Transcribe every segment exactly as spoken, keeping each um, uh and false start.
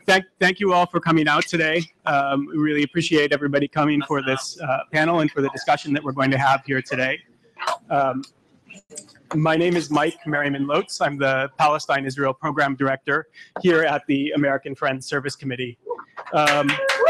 thank, thank you all for coming out today. Um, we really appreciate everybody coming for this uh, panel and for the discussion that we're going to have here today. Um, my name is Mike Merriman-Lotz. I'm the Palestine-Israel Program Director here at the American Friends Service Committee. Um,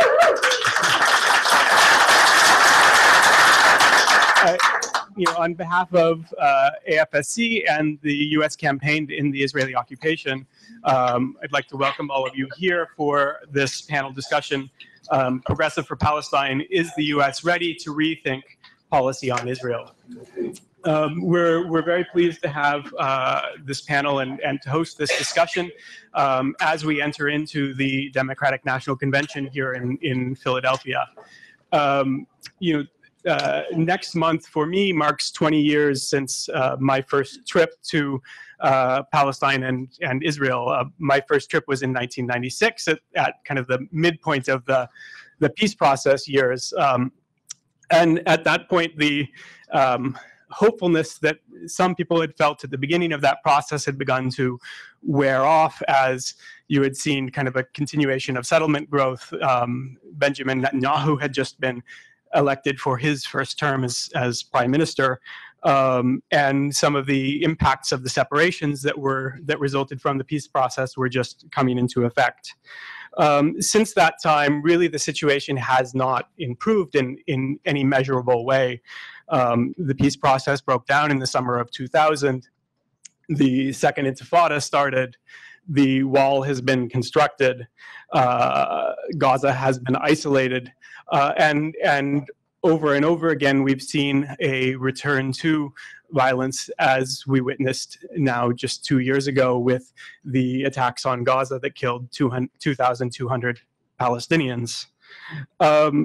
I, you know, on behalf of uh, A F S C and the U S campaign in the Israeli occupation, um, I'd like to welcome all of you here for this panel discussion. Um, Progressive for Palestine: Is the U S ready to rethink policy on Israel? Um, we're, we're very pleased to have uh, this panel and, and to host this discussion um, as we enter into the Democratic National Convention here in, in Philadelphia. Um, you know, Uh, next month for me marks twenty years since uh, my first trip to uh, Palestine and, and Israel. Uh, my first trip was in nineteen ninety-six at, at kind of the midpoint of the, the peace process years. Um, and at that point, the um, hopefulness that some people had felt at the beginning of that process had begun to wear off as you had seen kind of a continuation of settlement growth. Um, Benjamin Netanyahu had just been elected for his first term as, as prime minister, um, and some of the impacts of the separations that were that resulted from the peace process were just coming into effect. Um, since that time, really the situation has not improved in, in any measurable way. Um, the peace process broke down in the summer of two thousand. The Second Intifada started. The wall has been constructed. Uh, Gaza has been isolated. Uh, and, and over and over again, we've seen a return to violence, as we witnessed now just two years ago with the attacks on Gaza that killed two thousand two hundred Palestinians. Um,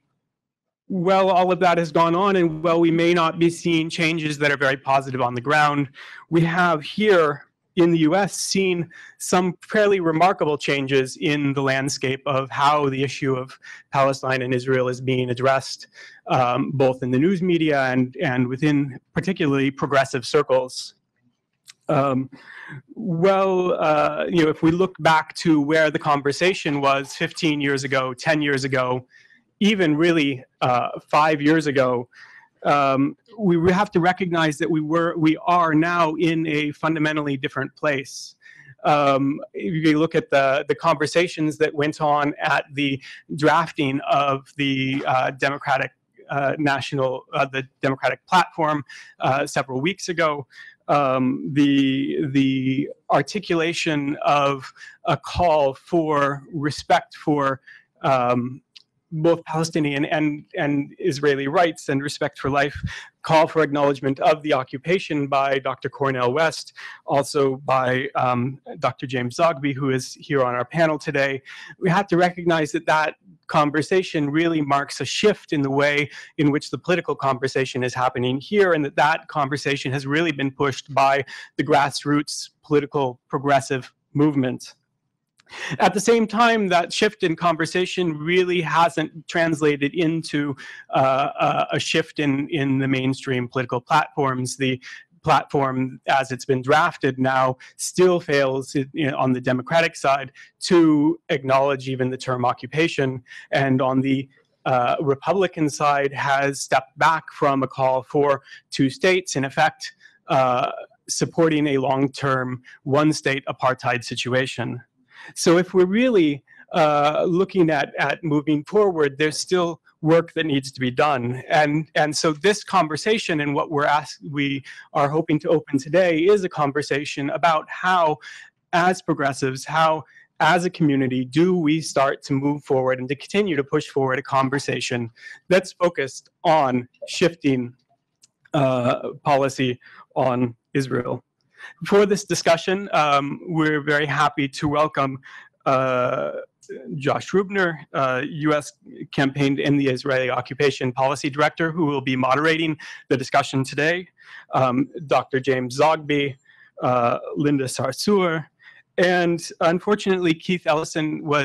well, all of that has gone on, and while we may not be seeing changes that are very positive on the ground, we have here in the U S seen some fairly remarkable changes in the landscape of how the issue of Palestine and Israel is being addressed, um, both in the news media and, and within particularly progressive circles. Um, well, uh, you know, if we look back to where the conversation was fifteen years ago, ten years ago, even really uh, five years ago, Um, we have to recognize that we were, we are now in a fundamentally different place. Um, if you look at the, the conversations that went on at the drafting of the uh, Democratic uh, National, uh, the Democratic platform uh, several weeks ago, um, the, the articulation of a call for respect for um, both Palestinian and, and Israeli rights and respect for life, call for acknowledgement of the occupation by Doctor Cornel West, also by um, Doctor James Zogby, who is here on our panel today. We have to recognize that that conversation really marks a shift in the way in which the political conversation is happening here, and that that conversation has really been pushed by the grassroots political progressive movement. At the same time, that shift in conversation really hasn't translated into uh, a shift in, in the mainstream political platforms. The platform, as it's been drafted now, still fails you know, on the Democratic side to acknowledge even the term occupation, and on the uh, Republican side has stepped back from a call for two states, in effect uh, supporting a long-term one-state apartheid situation. So if we're really uh, looking at, at moving forward, there's still work that needs to be done. And, and so this conversation and what we're asked, we are hoping to open today is a conversation about how, as progressives, how as a community do we start to move forward and to continue to push forward a conversation that's focused on shifting uh, policy on Israel. For this discussion, um, we're very happy to welcome uh, Josh Ruebner, uh, U S campaigned in the Israeli Occupation Policy Director, who will be moderating the discussion today, um, Doctor James Zogby, uh, Linda Sarsour, and unfortunately, Keith Ellison was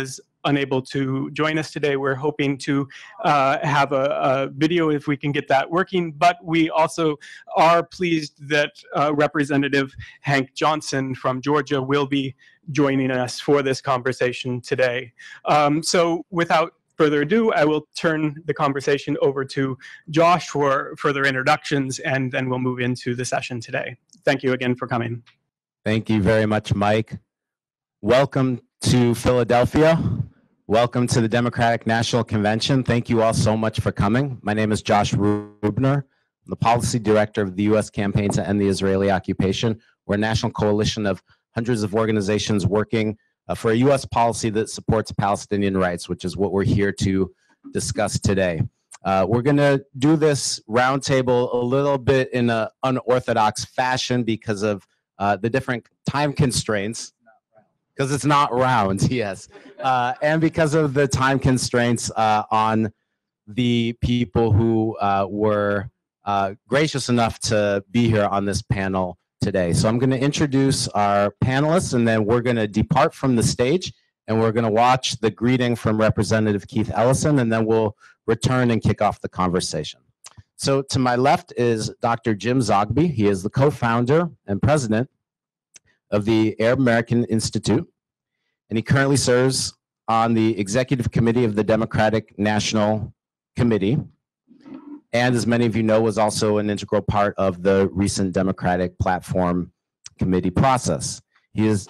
unable to join us today. We're hoping to uh, have a, a video if we can get that working, but we also are pleased that uh, Representative Hank Johnson from Georgia will be joining us for this conversation today. Um, so without further ado, I will turn the conversation over to Josh for further introductions, and then we'll move into the session today. Thank you again for coming. Thank you very much, Mike. Welcome to Philadelphia. Welcome to the Democratic National Convention. Thank you all so much for coming. My name is Josh Ruebner. I'm the Policy Director of the U S Campaign to End the Israeli Occupation. We're a national coalition of hundreds of organizations working uh, for a U S policy that supports Palestinian rights, which is what we're here to discuss today. Uh, we're going to do this roundtable a little bit in an unorthodox fashion because of uh, the different time constraints. Because it's not round, yes. Uh, and because of the time constraints uh, on the people who uh, were uh, gracious enough to be here on this panel today. So I'm going to introduce our panelists, and then we're going to depart from the stage, and we're going to watch the greeting from Representative Keith Ellison, and then we'll return and kick off the conversation. So to my left is Doctor Jim Zogby. He is the co-founder and president of the Arab American Institute, and he currently serves on the executive committee of the Democratic National Committee, and as many of you know, was also an integral part of the recent Democratic Platform Committee process. He is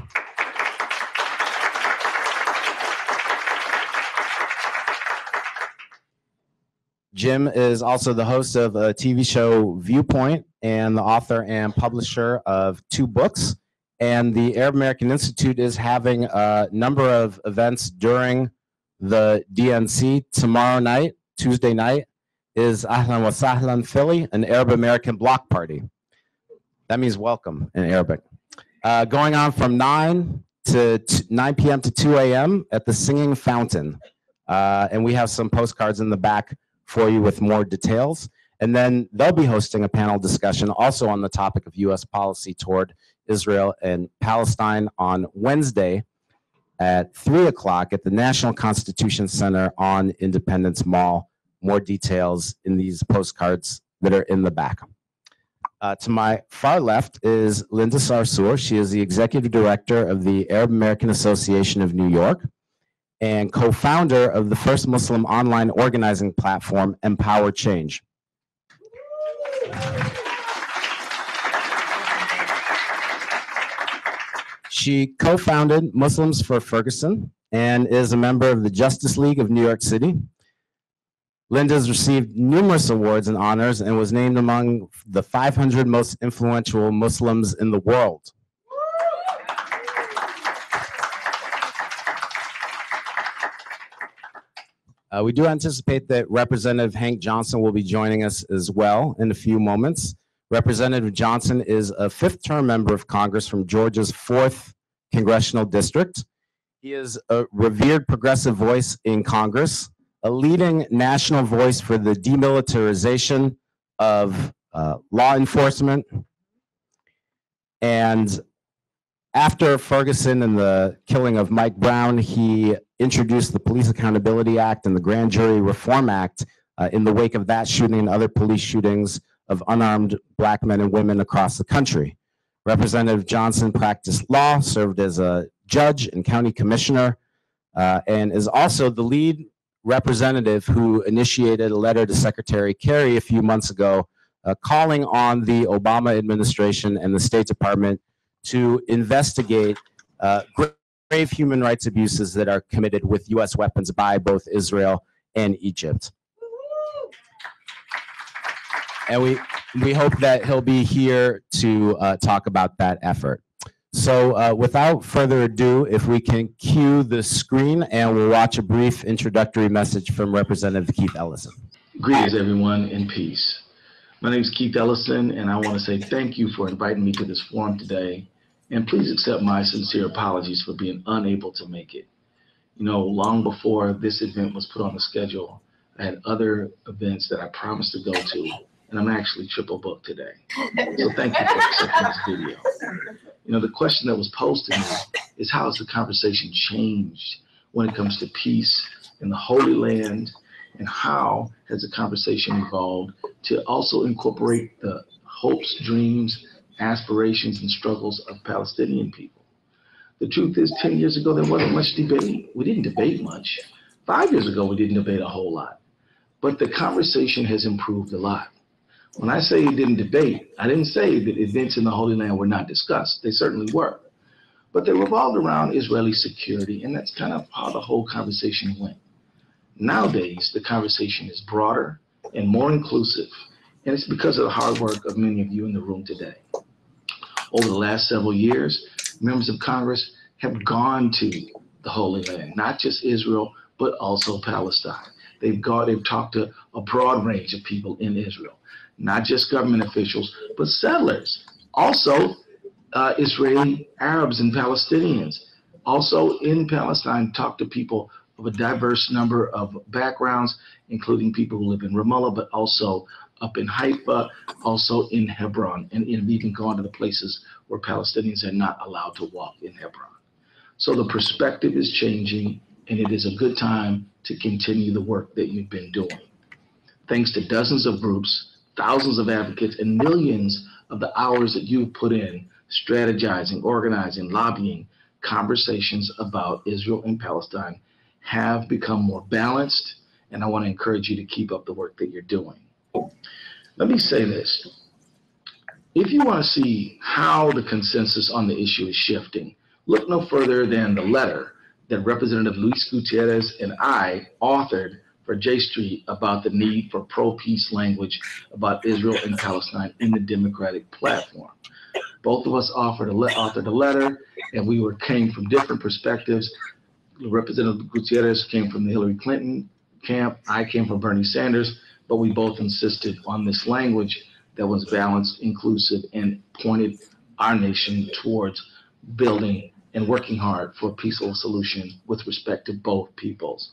Jim is also the host of a T V show Viewpoint and the author and publisher of two books. And the Arab American Institute is having a number of events during the D N C. Tomorrow night, Tuesday night, is Ahlan wa Sahlan Philly, an Arab American block party. That means welcome in Arabic. Uh, going on from nine to nine p m to two a m at the Singing Fountain. Uh, and we have some postcards in the back for you with more details. And then they'll be hosting a panel discussion also on the topic of U S policy toward Israel and Palestine on Wednesday at three o'clock at the National Constitution Center on Independence Mall. More details in these postcards that are in the back. Uh, to my far left is Linda Sarsour. She is the executive director of the Arab American Association of New York and co-founder of the first Muslim online organizing platform, Empower Change. She co-founded Muslims for Ferguson and is a member of the Justice League of New York City. Linda has received numerous awards and honors and was named among the five hundred most influential Muslims in the world. Uh, we do anticipate that Representative Hank Johnson will be joining us as well in a few moments. Representative Johnson is a fifth-term member of Congress from Georgia's fourth Congressional District. He is a revered progressive voice in Congress, a leading national voice for the demilitarization of uh, law enforcement. And after Ferguson and the killing of Mike Brown, he introduced the Police Accountability Act and the Grand Jury Reform Act uh, in the wake of that shooting and other police shootings of unarmed black men and women across the country. Representative Johnson practiced law, served as a judge and county commissioner, uh, and is also the lead representative who initiated a letter to Secretary Kerry a few months ago uh, calling on the Obama administration and the State Department to investigate uh, grave human rights abuses that are committed with U S weapons by both Israel and Egypt. And we, we hope that he'll be here to uh, talk about that effort. So uh, without further ado, if we can cue the screen and we'll watch a brief introductory message from Representative Keith Ellison. Greetings, everyone, and peace. My name is Keith Ellison, and I want to say thank you for inviting me to this forum today. And please accept my sincere apologies for being unable to make it. You know, long before this event was put on the schedule, I had other events that I promised to go to, and I'm actually triple booked today. So thank you for accepting this video. You know, the question that was posed to me is, how has the conversation changed when it comes to peace in the Holy Land, and how has the conversation evolved to also incorporate the hopes, dreams, aspirations, and struggles of Palestinian people. The truth is, ten years ago, there wasn't much debate. We didn't debate much. Five years ago, we didn't debate a whole lot. But the conversation has improved a lot. When I say it didn't debate, I didn't say that events in the Holy Land were not discussed. They certainly were. But they revolved around Israeli security, and that's kind of how the whole conversation went. Nowadays, the conversation is broader and more inclusive, and it's because of the hard work of many of you in the room today. Over the last several years, members of Congress have gone to the Holy Land, not just Israel, but also Palestine. They've gone, they've talked to a broad range of people in Israel, not just government officials, but settlers, also uh, Israeli Arabs and Palestinians. Also in Palestine, talked to people of a diverse number of backgrounds, including people who live in Ramallah, but also up in Haifa, also in Hebron, and even gone to the places where Palestinians are not allowed to walk in Hebron. So the perspective is changing, and it is a good time to continue the work that you've been doing. Thanks to dozens of groups, thousands of advocates, and millions of the hours that you've put in strategizing, organizing, lobbying, conversations about Israel and Palestine have become more balanced, and I want to encourage you to keep up the work that you're doing. Let me say this. If you want to see how the consensus on the issue is shifting, look no further than the letter that Representative Luis Gutierrez and I authored for J Street about the need for pro-peace language about Israel and Palestine in the Democratic platform. Both of us offered a le- authored a letter, and we were came from different perspectives. Representative Gutierrez came from the Hillary Clinton camp. I came from Bernie Sanders, but we both insisted on this language that was balanced, inclusive, and pointed our nation towards building and working hard for a peaceful solution with respect to both peoples.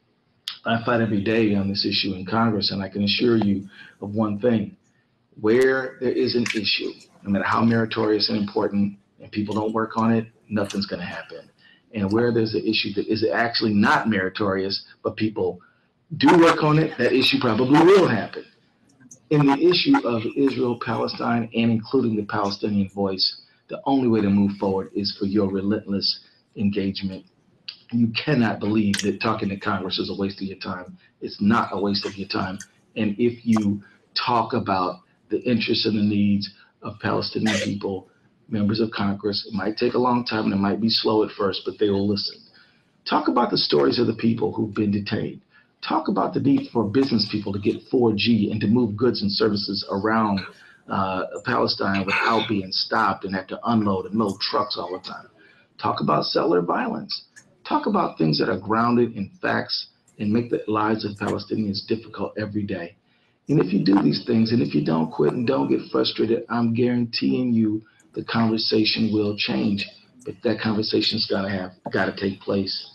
I fight every day on this issue in Congress, and I can assure you of one thing. Where there is an issue, no matter how meritorious and important, and people don't work on it, nothing's going to happen. And where there's an issue that is actually not meritorious, but people do work on it, that issue probably will happen. In the issue of Israel, Palestine, and including the Palestinian voice, the only way to move forward is for your relentless engagement. You cannot believe that talking to Congress is a waste of your time. It's not a waste of your time. And if you talk about the interests and the needs of Palestinian people, members of Congress, it might take a long time and it might be slow at first, but they will listen. Talk about the stories of the people who've been detained. Talk about the need for business people to get four G and to move goods and services around uh, Palestine without being stopped and have to unload and load trucks all the time. Talk about settler violence. Talk about things that are grounded in facts and make the lives of Palestinians difficult every day. And if you do these things, and if you don't quit and don't get frustrated, I'm guaranteeing you the conversation will change. But that conversation's gotta have, gotta take place.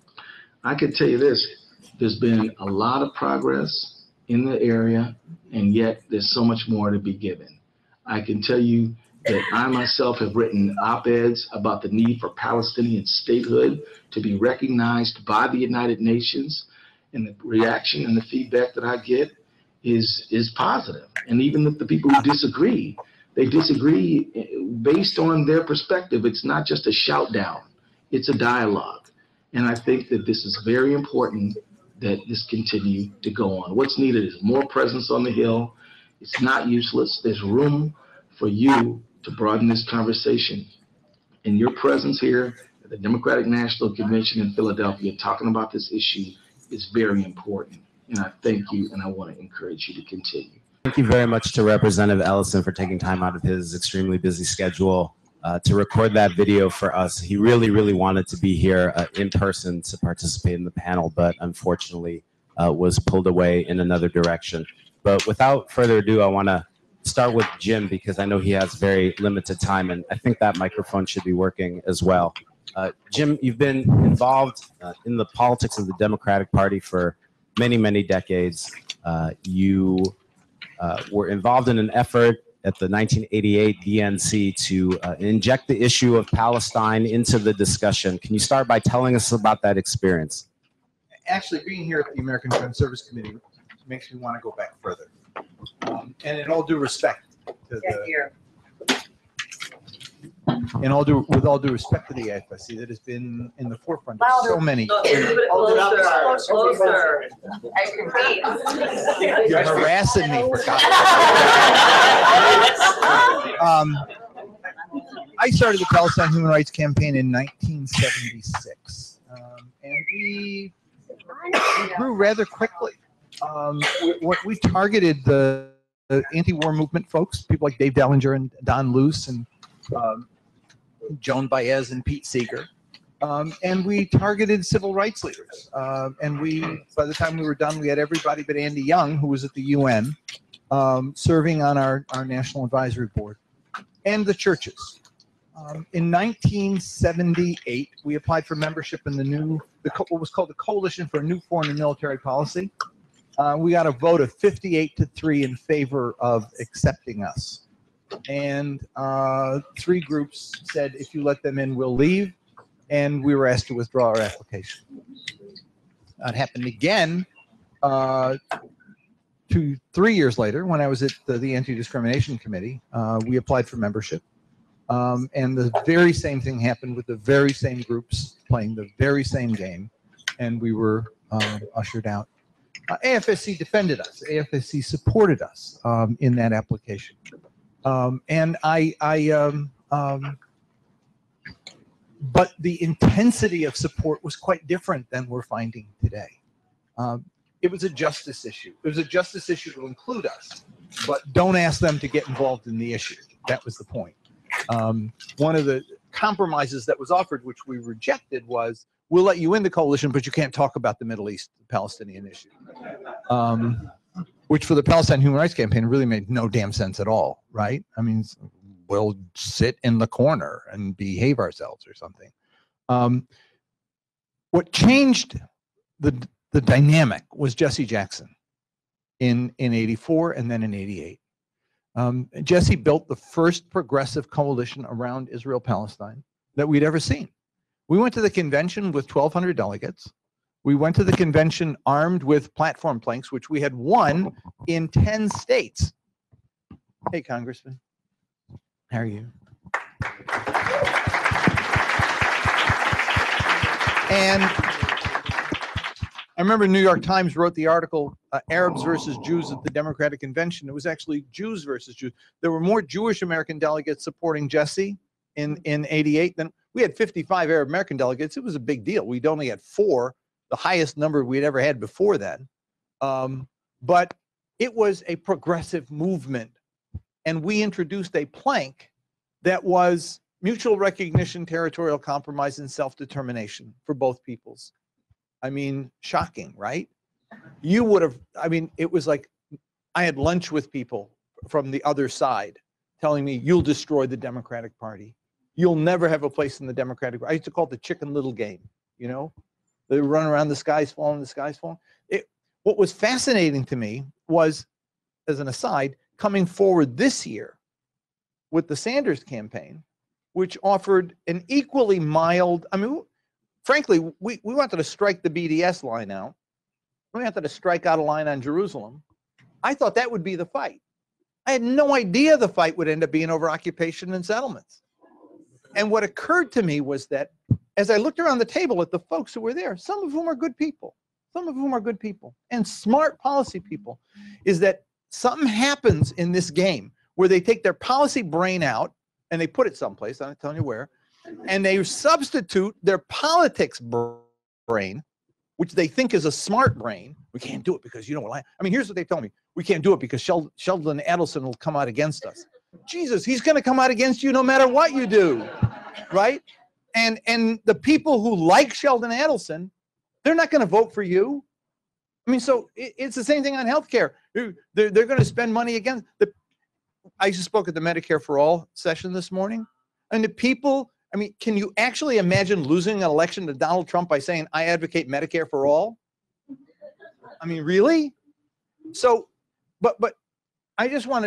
I can tell you this, there's been a lot of progress in the area, and yet there's so much more to be given. I can tell you that I myself have written op-eds about the need for Palestinian statehood to be recognized by the United Nations, and the reaction and the feedback that I get is is positive. And even if the people who disagree, they disagree based on their perspective. It's not just a shout down, it's a dialogue. And I think that this is very important that this continue to go on. What's needed is more presence on the Hill. It's not useless. There's room for you to broaden this conversation. And your presence here at the Democratic National Convention in Philadelphia talking about this issue is very important. And I thank you, and I want to encourage you to continue. Thank you very much to Representative Ellison for taking time out of his extremely busy schedule uh, to record that video for us. He really, really wanted to be here uh, in person to participate in the panel, but unfortunately uh, was pulled away in another direction. But without further ado, I want to start with Jim because I know he has very limited time, and I think that microphone should be working as well. Uh, Jim, you've been involved uh, in the politics of the Democratic Party for many, many decades. Uh, you uh, were involved in an effort at the nineteen eighty-eight D N C to uh, inject the issue of Palestine into the discussion. Can you start by telling us about that experience? Actually, being here at the American Friends Service Committee makes me want to go back further. Um, and in all due respect to the, in all due, with all due respect to the A F S C that has been in the forefront of so many. Closer, closer. I can You're harassing me for God's sake. Um, I started the Palestine Human Rights Campaign in nineteen seventy-six, um, and we, we grew rather quickly. Um, we, we targeted the, the anti-war movement folks, people like Dave Dellinger and Don Luce and um, Joan Baez and Pete Seeger. Um, and we targeted civil rights leaders. Uh, and we, by the time we were done, we had everybody but Andy Young, who was at the U N, um, serving on our, our National Advisory Board, and the churches. Um, in nineteen seventy-eight, we applied for membership in the new, the, what was called the Coalition for a New Foreign and Military Policy. Uh, we got a vote of fifty-eight to three in favor of accepting us. And uh, three groups said, if you let them in, we'll leave. And we were asked to withdraw our application. That happened again uh, two, three years later when I was at the, the Anti-Discrimination Committee. Uh, we applied for membership. Um, and the very same thing happened with the very same groups playing the very same game. And we were uh, ushered out. Uh, A F S C defended us. A F S C supported us um, in that application. Um, and I, I um, um, but the intensity of support was quite different than we're finding today. Um, it was a justice issue. It was a justice issue to include us, but don't ask them to get involved in the issue. That was the point. Um, one of the compromises that was offered, which we rejected, was we'll let you in the coalition, but you can't talk about the Middle East, the Palestinian issue. Um, which for the Palestine Human Rights Campaign really made no damn sense at all, right? I mean, we'll sit in the corner and behave ourselves or something. Um, what changed the, the dynamic was Jesse Jackson in, in eighty-four and then in eighty-eight. Um, Jesse built the first progressive coalition around Israel-Palestine that we'd ever seen. We went to the convention with twelve hundred delegates. We went to the convention armed with platform planks, which we had won in ten states. Hey, Congressman. How are you? And I remember New York Times wrote the article, uh, Arabs versus Jews at the Democratic Convention. It was actually Jews versus Jews. There were more Jewish American delegates supporting Jesse in, in eighty-eight than we had fifty-five Arab American delegates. It was a big deal. We'd only had four, the highest number we'd ever had before then. Um, but it was a progressive movement. And we introduced a plank that was mutual recognition, territorial compromise, and self-determination for both peoples. I mean, shocking, right? You would have, I mean, it was like I had lunch with people from the other side telling me, you'll destroy the Democratic Party. You'll never have a place in the Democratic Party. I used to call it the chicken little game, you know? They run around, the sky's falling, the sky's falling. It, what was fascinating to me was, as an aside, coming forward this year with the Sanders campaign, which offered an equally mild, I mean, frankly, we, we wanted to strike the B D S line out. We wanted to strike out a line on Jerusalem. I thought that would be the fight. I had no idea the fight would end up being over occupation and settlements. And what occurred to me was that as I looked around the table at the folks who were there, some of whom are good people, some of whom are good people and smart policy people, is that something happens in this game where they take their policy brain out and they put it someplace, I'm not telling you where, and they substitute their politics brain, which they think is a smart brain. We can't do it because you know what I, I mean, here's what they told me. We can't do it because Sheldon, Sheldon Adelson will come out against us. Jesus, he's going to come out against you no matter what you do, right? And and the people who like Sheldon Adelson, they're not going to vote for you. I mean, so it, it's the same thing on healthcare. They're, they're, they're going to spend money against the. I just spoke at the Medicare for All session this morning, and the people. I mean, can you actually imagine losing an election to Donald Trump by saying I advocate Medicare for all? I mean, really? So, but but I just want to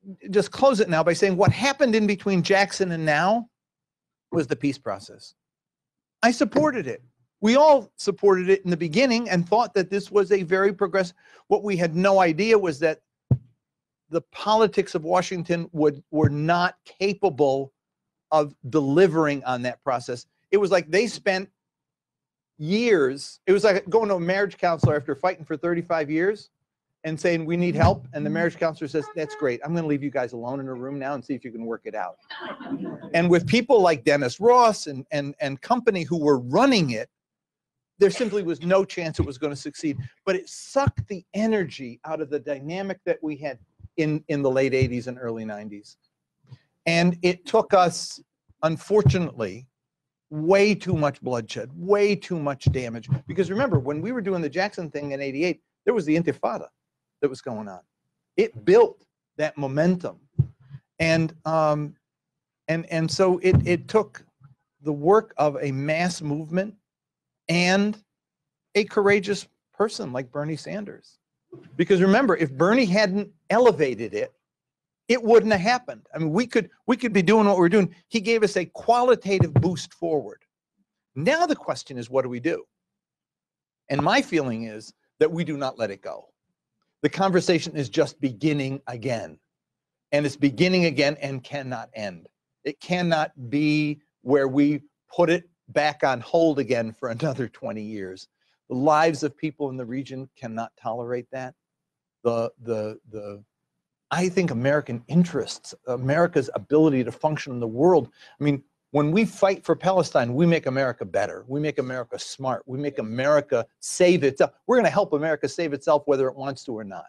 just close it now by saying what happened in between Jackson and now was the peace process. I supported it. We all supported it in the beginning and thought that this was a very progressive. What we had no idea was that the politics of Washington would were not capable of delivering on that process. It was like they spent years. It was like going to a marriage counselor after fighting for thirty-five years and saying, we need help. And the marriage counselor says, that's great. I'm going to leave you guys alone in a room now and see if you can work it out. And with people like Dennis Ross and, and, and company who were running it, there simply was no chance it was going to succeed. But it sucked the energy out of the dynamic that we had in, in the late eighties and early nineties. And it took us, unfortunately, way too much bloodshed, way too much damage. Because remember, when we were doing the Jackson thing in eighty-eight, there was the Intifada that was going on. It built that momentum. And, um, and, and so it, it took the work of a mass movement and a courageous person like Bernie Sanders. Because remember, if Bernie hadn't elevated it, it wouldn't have happened. I mean, we could, we could be doing what we're doing. He gave us a qualitative boost forward. Now the question is, what do we do? And my feeling is that we do not let it go. The conversation is just beginning again. And it's beginning again and cannot end. It cannot be where we put it back on hold again for another twenty years. The lives of people in the region cannot tolerate that. The, the, the, I think American interests, America's ability to function in the world. I mean, when we fight for Palestine, we make America better. We make America smart. We make America save itself. We're going to help America save itself whether it wants to or not.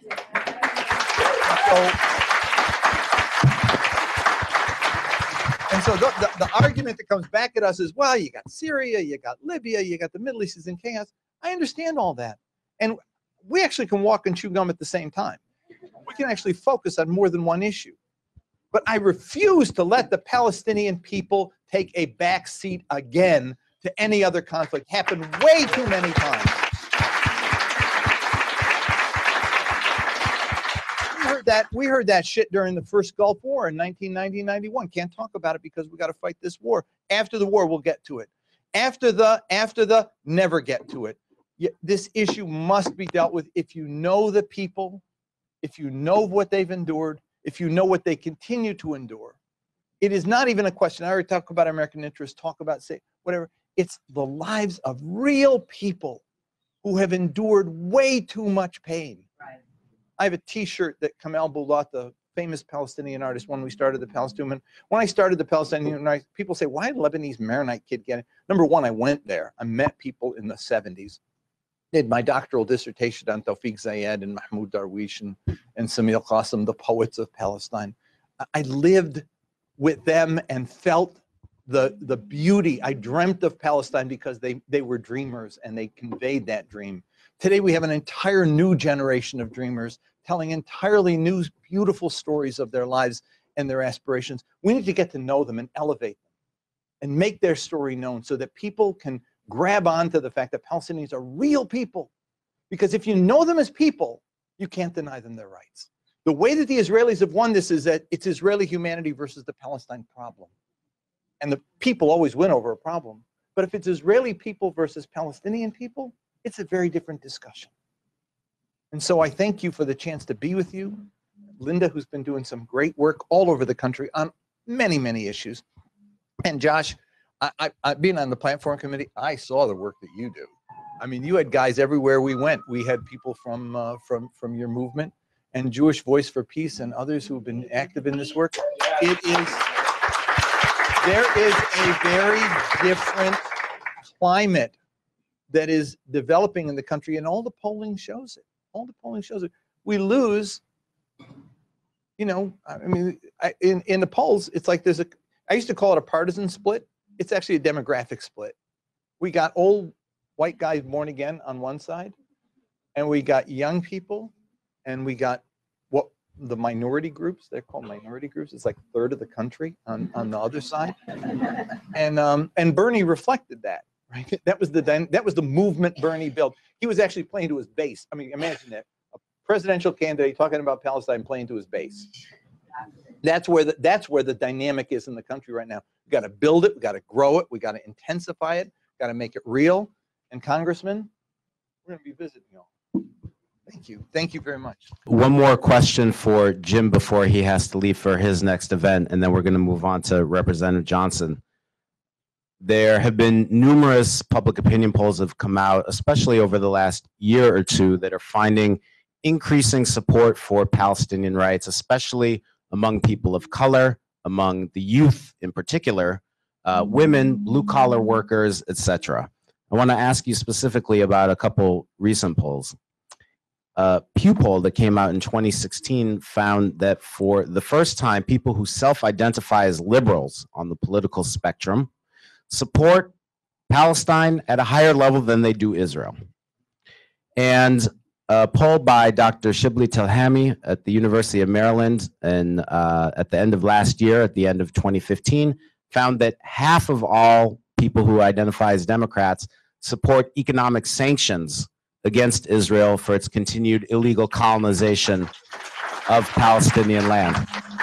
So, and so the, the, the argument that comes back at us is, well, you got Syria, you got Libya, you got the Middle East is in chaos. I understand all that. And we actually can walk and chew gum at the same time. We can actually focus on more than one issue. But I refuse to let the Palestinian people take a back seat again to any other conflict. Happened way too many times. We heard that, we heard that shit during the first Gulf War in nineteen ninety, ninety-one. Can't talk about it because we got to fight this war. After the war, we'll get to it. After the, after the, never get to it. This issue must be dealt with. If you know the people, if you know what they've endured, if you know what they continue to endure, it is not even a question. I already talked about American interests, talk about, say, whatever. It's the lives of real people who have endured way too much pain. Right. I have a T-shirt that Kamal Boulat, the famous Palestinian artist, when we started the Palestinian, when I started the Palestinian, people say, why did a Lebanese Maronite kid get it? Number one, I went there. I met people in the seventies. Did my doctoral dissertation on Tawfiq Zayed and Mahmoud Darwish and, and Samil Qasim, the poets of Palestine. I lived with them and felt the, the beauty. I dreamt of Palestine because they, they were dreamers and they conveyed that dream. Today we have an entire new generation of dreamers telling entirely new, beautiful stories of their lives and their aspirations. We need to get to know them and elevate them and make their story known so that people can grab onto the fact that Palestinians are real people. Because if you know them as people, you can't deny them their rights. The way that the Israelis have won this is that it's Israeli humanity versus the Palestine problem. And the people always win over a problem. But if it's Israeli people versus Palestinian people, it's a very different discussion. And so I thank you for the chance to be with you. Linda, who's been doing some great work all over the country on many, many issues. And Josh, I, I, I, being on the platform committee, I saw the work that you do. I mean, you had guys everywhere we went. We had people from uh, from from your movement and Jewish Voice for Peace and others who have been active in this work. It is there is a very different climate that is developing in the country, and all the polling shows it. All the polling shows it. We lose. You know, I mean, I, in in the polls, it's like there's a. I used to call it a partisan split. It's actually a demographic split. We got old white guys born again on one side, and we got young people, and we got what the minority groups, they're called minority groups. It's like a third of the country on, on the other side. And um, and Bernie reflected that, right? That was the that was the movement Bernie built. He was actually playing to his base. I mean, imagine that. A presidential candidate talking about Palestine playing to his base. That's where the, that's where the dynamic is in the country right now. We got to build it. We got to grow it. We got to intensify it. Got to make it real. And Congressman, we're going to be visiting y'all. Thank you. Thank you very much. One more question for Jim before he has to leave for his next event, and then we're going to move on to Representative Johnson. There have been numerous public opinion polls that have come out, especially over the last year or two, that are finding increasing support for Palestinian rights, especially among people of color, among the youth in particular, uh, women, blue-collar workers, et cetera. I want to ask you specifically about a couple recent polls. A Pew poll that came out in twenty sixteen found that for the first time, people who self-identify as liberals on the political spectrum support Palestine at a higher level than they do Israel. And a poll by Doctor Shibli Telhami at the University of Maryland and uh, at the end of last year, at the end of twenty fifteen, found that half of all people who identify as Democrats support economic sanctions against Israel for its continued illegal colonization of Palestinian land.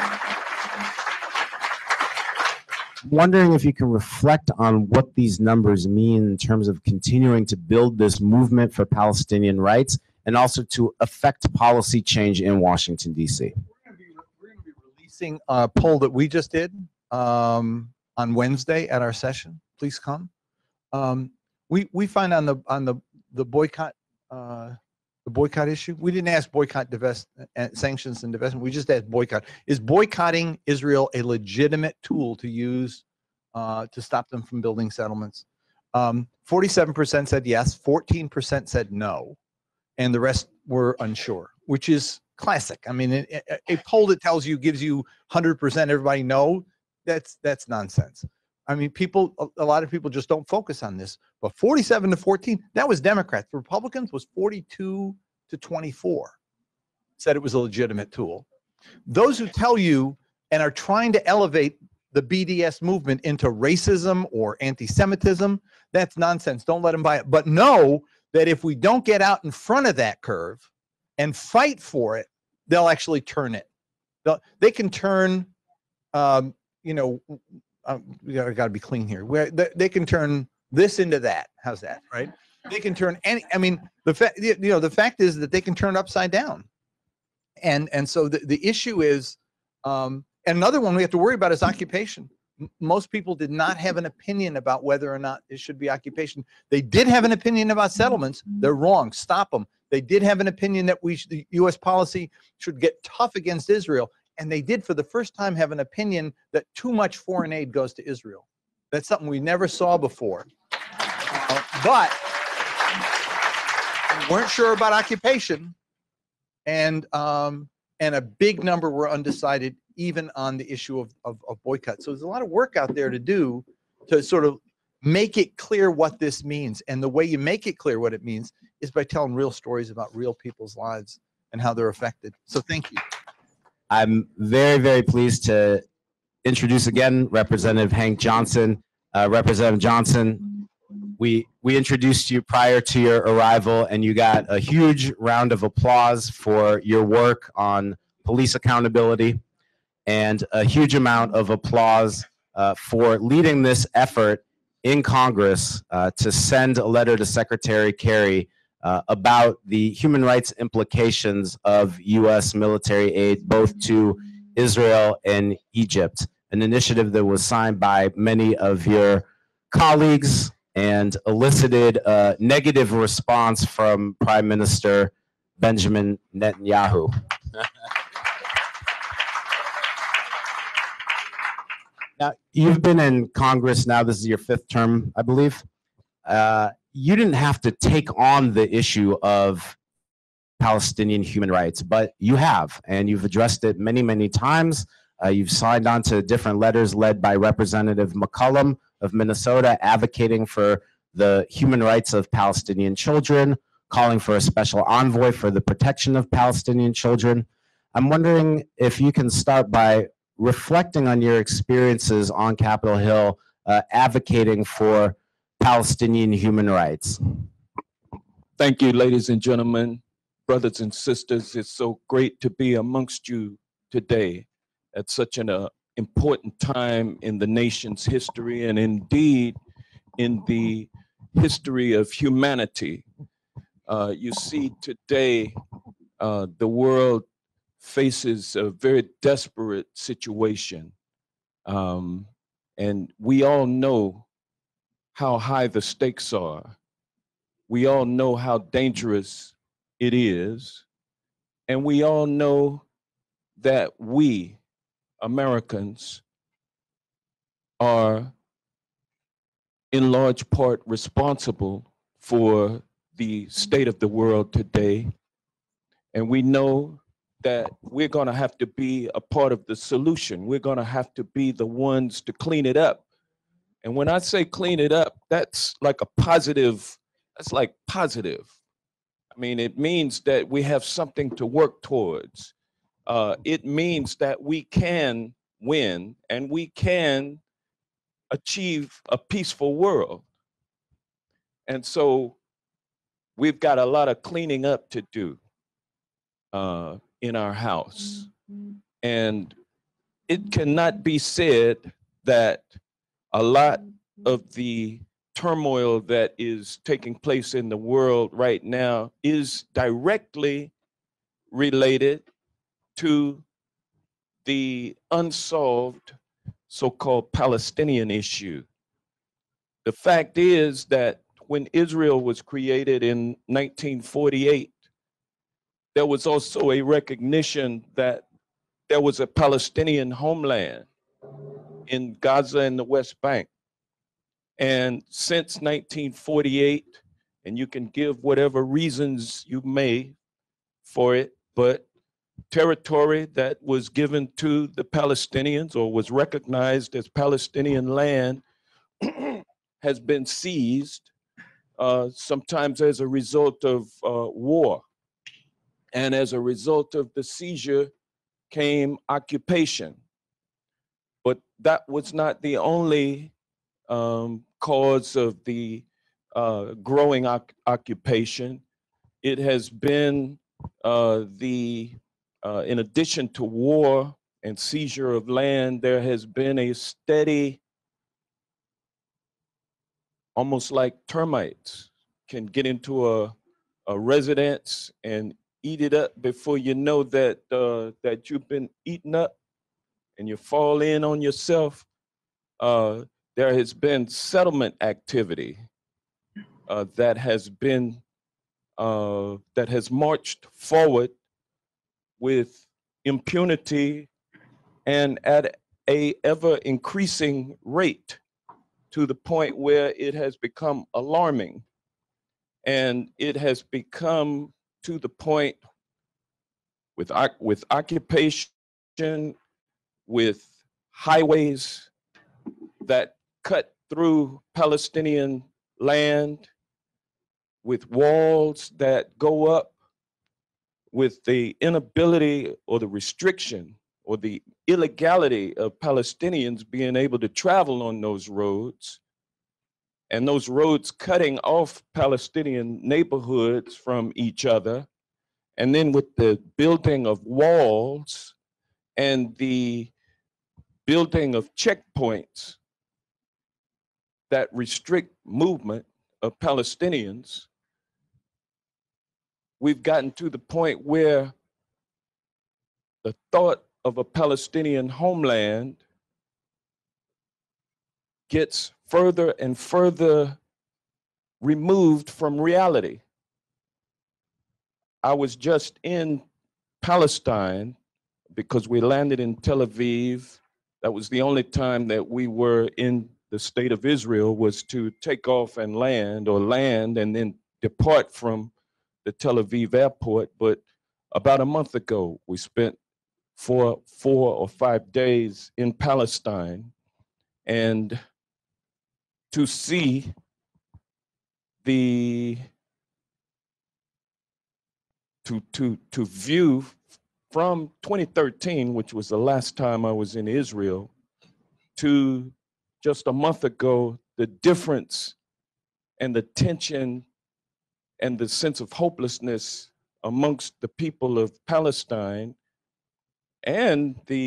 I'm wondering if you can reflect on what these numbers mean in terms of continuing to build this movement for Palestinian rights and also to affect policy change in Washington, D C. We're going to be, we're going to be releasing a poll that we just did um, on Wednesday at our session. Please come. Um, we we find on the on the the boycott uh, the boycott issue. We didn't ask boycott, divest, uh, sanctions, and divestment. We just asked boycott. Is boycotting Israel a legitimate tool to use uh, to stop them from building settlements? Um, forty-seven percent said yes. fourteen percent said no, and the rest were unsure, which is classic. I mean, a, a poll that tells you gives you one hundred percent everybody no. That's that's nonsense. I mean, people, a, a lot of people just don't focus on this. But forty-seven to fourteen, that was Democrats. The Republicans was forty-two to twenty-four, said it was a legitimate tool. Those who tell you and are trying to elevate the B D S movement into racism or anti-Semitism, that's nonsense. Don't let them buy it. But know that if we don't get out in front of that curve and fight for it, they'll actually turn it. They'll, they can turn, um, you know, Um, we got to be clean here. Where they, they can turn this into that. How's that, right? They can turn any. I mean, the fact, you know, the fact is that they can turn it upside down. And and so the the issue is, um, and another one we have to worry about is occupation. M most people did not have an opinion about whether or not it should be occupation. They did have an opinion about settlements. They're wrong. Stop them. They did have an opinion that we should, the U S policy should get tough against Israel. And they did, for the first time, have an opinion that too much foreign aid goes to Israel. That's something we never saw before. Uh, but we weren't sure about occupation, and um, and a big number were undecided, even on the issue of, of, of boycott. So there's a lot of work out there to do to sort of make it clear what this means. And the way you make it clear what it means is by telling real stories about real people's lives and how they're affected. So thank you. I'm very, very pleased to introduce again Representative Hank Johnson. Uh, Representative Johnson, we we introduced you prior to your arrival, and you got a huge round of applause for your work on police accountability, and a huge amount of applause uh, for leading this effort in Congress uh, to send a letter to Secretary Kerry Uh, about the human rights implications of U S military aid both to Israel and Egypt, an initiative that was signed by many of your colleagues and elicited a negative response from Prime Minister Benjamin Netanyahu. Now, you've been in Congress now, this is your fifth term, I believe. Uh, you didn't have to take on the issue of Palestinian human rights, but you have, and you've addressed it many, many times. Uh, you've signed on to different letters led by Representative McCollum of Minnesota, advocating for the human rights of Palestinian children, calling for a special envoy for the protection of Palestinian children. I'm wondering if you can start by reflecting on your experiences on Capitol Hill, uh, advocating for Palestinian human rights. Thank you, ladies and gentlemen, brothers and sisters. It's so great to be amongst you today. at such an uh, important time in the nation's history and indeed in the history of humanity. Uh, you see today, uh, the world faces a very desperate situation. Um, and we all know how high the stakes are. We all know how dangerous it is. And we all know that we, Americans, are in large part responsible for the state of the world today. And we know that we're going to have to be a part of the solution. We're going to have to be the ones to clean it up. And when I say clean it up, that's like a positive, that's like positive. I mean, it means that we have something to work towards. Uh, it means that we can win and we can achieve a peaceful world. And so we've got a lot of cleaning up to do uh, in our house. And it cannot be said that a lot of the turmoil that is taking place in the world right now is directly related to the unsolved so-called Palestinian issue. The fact is that when Israel was created in nineteen forty-eight, there was also a recognition that there was a Palestinian homeland in Gaza and the West Bank. And since nineteen forty-eight, and you can give whatever reasons you may for it, but territory that was given to the Palestinians or was recognized as Palestinian land has been seized, uh, sometimes as a result of uh, war. And as a result of the seizure came occupation. But that was not the only um, cause of the uh, growing occupation. It has been uh, the, uh, in addition to war and seizure of land, there has been a steady, almost like termites can get into a, a residence and eat it up before you know that, uh, that you've been eaten up and you fall in on yourself. Uh, there has been settlement activity uh, that has been, uh, that has marched forward with impunity and at a ever increasing rate to the point where it has become alarming. And it has become to the point with, with occupation, with highways that cut through Palestinian land, with walls that go up, with the inability or the restriction or the illegality of Palestinians being able to travel on those roads, and those roads cutting off Palestinian neighborhoods from each other, and then with the building of walls and the building of checkpoints that restrict movement of Palestinians, we've gotten to the point where the thought of a Palestinian homeland gets further and further removed from reality. I was just in Palestine because we landed in Tel Aviv. That was the only time that we were in the state of Israel, was to take off and land or land and then depart from the Tel Aviv airport. But about a month ago, we spent four, four or five days in Palestine, and to see the, to, to, to view from twenty thirteen, which was the last time I was in Israel, to just a month ago, the difference and the tension and the sense of hopelessness amongst the people of Palestine, and the,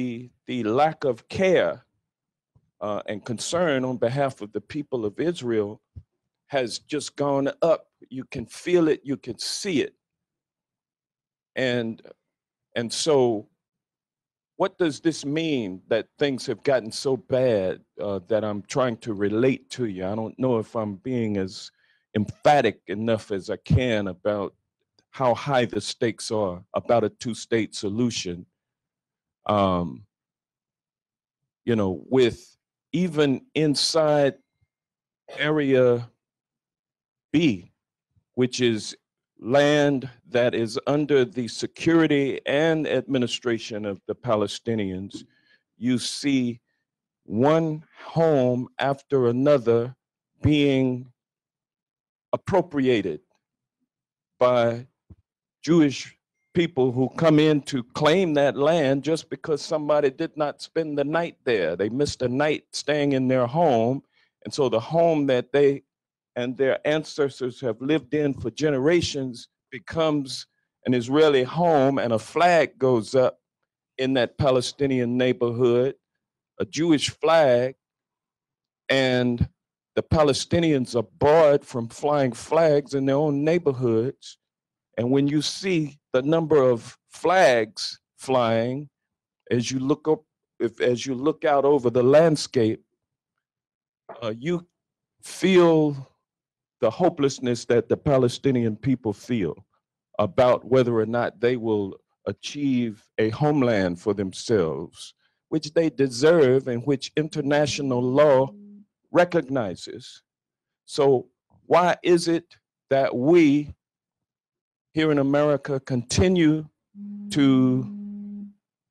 the lack of care uh, and concern on behalf of the people of Israel has just gone up. You can feel it, you can see it. And, and so what does this mean that things have gotten so bad uh, that I'm trying to relate to you? I don't know if I'm being as emphatic enough as I can about how high the stakes are about a two-state solution. Um, you know, with even inside Area B, which is land that is under the security and administration of the Palestinians, you see one home after another being appropriated by Jewish people who come in to claim that land just because somebody did not spend the night there. They missed a night staying in their home. And so the home that they and their ancestors have lived in for generations becomes an Israeli home, and a flag goes up in that Palestinian neighborhood, a Jewish flag, and the Palestinians are barred from flying flags in their own neighborhoods. And when you see the number of flags flying, as you look up, if, as you look out over the landscape, uh, you feel the hopelessness that the Palestinian people feel about whether or not they will achieve a homeland for themselves, which they deserve and which international law recognizes. So why is it that we here in America continue to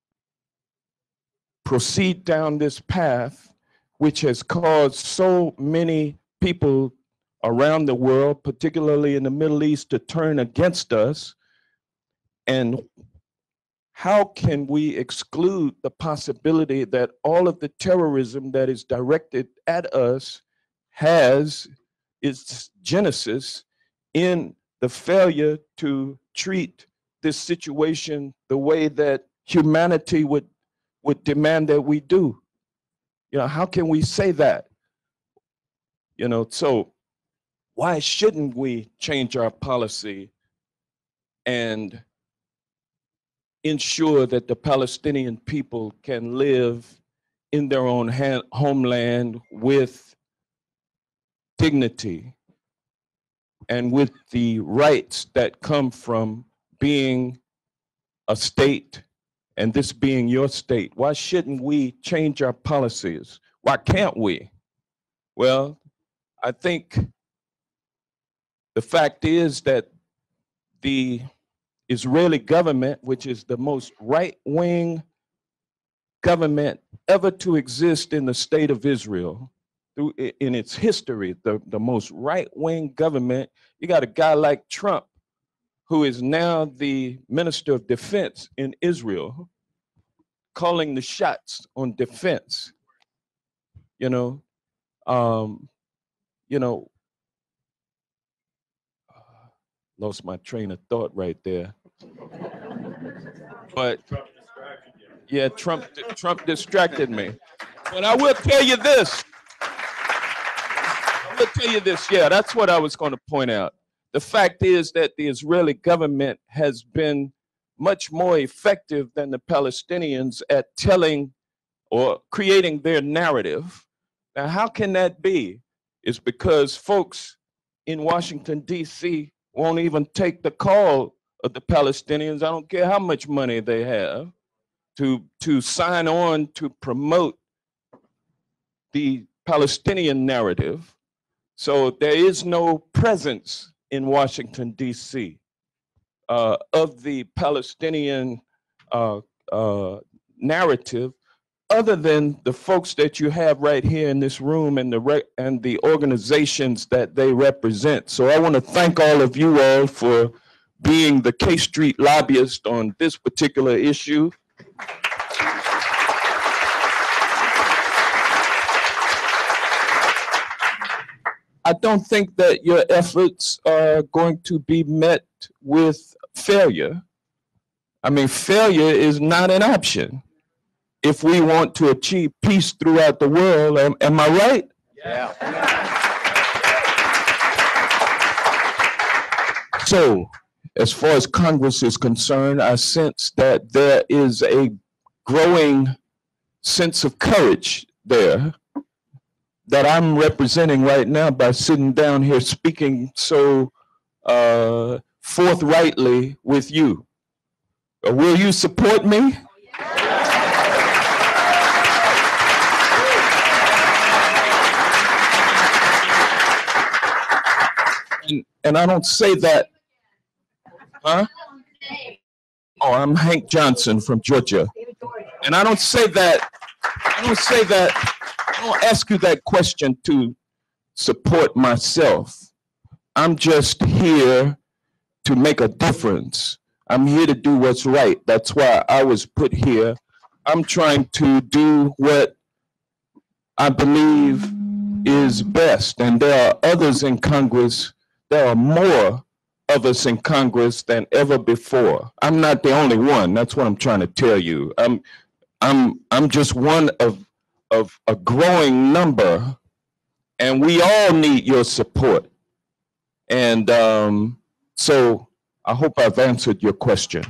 proceed down this path, which has caused so many people around the world, particularly in the Middle East, to turn against us? And how can we exclude the possibility that all of the terrorism that is directed at us has its genesis in the failure to treat this situation the way that humanity would, would demand that we do? You know, how can we say that? You know, so why shouldn't we change our policy and ensure that the Palestinian people can live in their own ha- homeland with dignity and with the rights that come from being a state, and this being your state? Why shouldn't we change our policies? Why can't we? Well, I think the fact is that the Israeli government, which is the most right-wing government ever to exist in the state of Israel, through in its history, the, the most right-wing government. You got a guy like Trump, who is now the Minister of Defense in Israel, calling the shots on defense. You know, um, you know, lost my train of thought right there. But yeah, Trump, Trump distracted me. But I will tell you this. I will tell you this. Yeah, that's what I was going to point out. The fact is that the Israeli government has been much more effective than the Palestinians at telling or creating their narrative. Now, how can that be? It's because folks in Washington, D C won't even take the call of the Palestinians. I don't care how much money they have to, to sign on to promote the Palestinian narrative. So there is no presence in Washington, D C uh, of the Palestinian uh, uh, narrative, other than the folks that you have right here in this room and the re and the organizations that they represent. So I want to thank all of you all for being the K Street lobbyist on this particular issue. I don't think that your efforts are going to be met with failure. I mean, failure is not an option. if we want to achieve peace throughout the world. Am, am I right? Yeah. So, as far as Congress is concerned, I sense that there is a growing sense of courage there that I'm representing right now by sitting down here speaking so uh, forthrightly with you. Uh, will you support me? And, and I don't say that, huh? Oh, I'm Hank Johnson from Georgia. And I don't say that, I don't say that, I don't ask you that question to support myself. I'm just here to make a difference. I'm here to do what's right. That's why I was put here. I'm trying to do what I believe is best. And there are others in Congress, there are more of us in Congress than ever before. I'm not the only one. That's what I'm trying to tell you. I'm, I'm, I'm just one of, of a growing number, and we all need your support. And um, so I hope I've answered your question.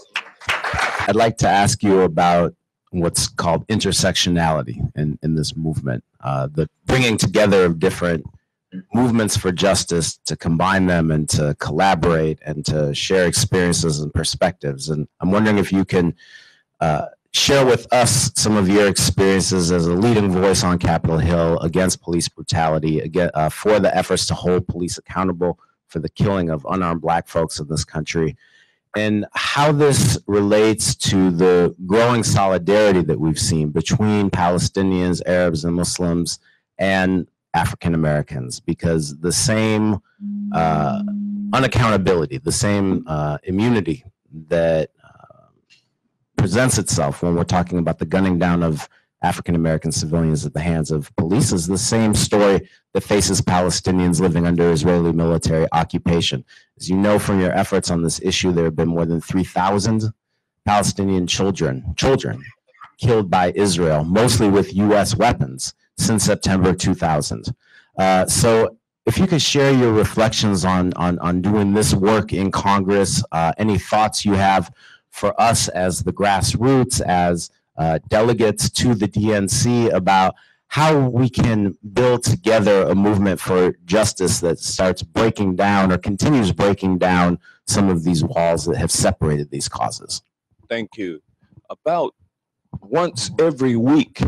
I'd like to ask you about what's called intersectionality in, in this movement, uh, the bringing together of different movements for justice, to combine them and to collaborate and to share experiences and perspectives. And I'm wondering if you can uh, share with us some of your experiences as a leading voice on Capitol Hill against police brutality, again, uh, for the efforts to hold police accountable for the killing of unarmed Black folks in this country, and how this relates to the growing solidarity that we've seen between Palestinians, Arabs, and Muslims, and African Americans, because the same uh, unaccountability, the same uh, immunity that uh, presents itself when we're talking about the gunning down of African American civilians at the hands of police is the same story that faces Palestinians living under Israeli military occupation. As you know from your efforts on this issue, there have been more than three thousand Palestinian children, children killed by Israel, mostly with U S weapons, since September two thousand. Uh, so if you could share your reflections on, on, on doing this work in Congress, uh, any thoughts you have for us as the grassroots, as uh, delegates to the D N C, about how we can build together a movement for justice that starts breaking down or continues breaking down some of these walls that have separated these causes. Thank you. About once every week,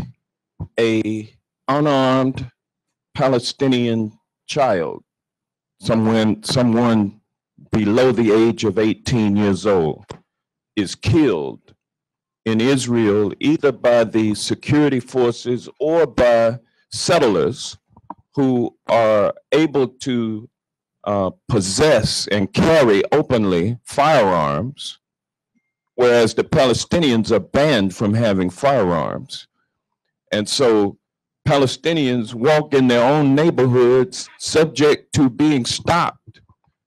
a unarmed Palestinian child, someone, someone below the age of eighteen years old, is killed in Israel, either by the security forces or by settlers who are able to uh, possess and carry openly firearms, whereas the Palestinians are banned from having firearms. And so Palestinians walk in their own neighborhoods subject to being stopped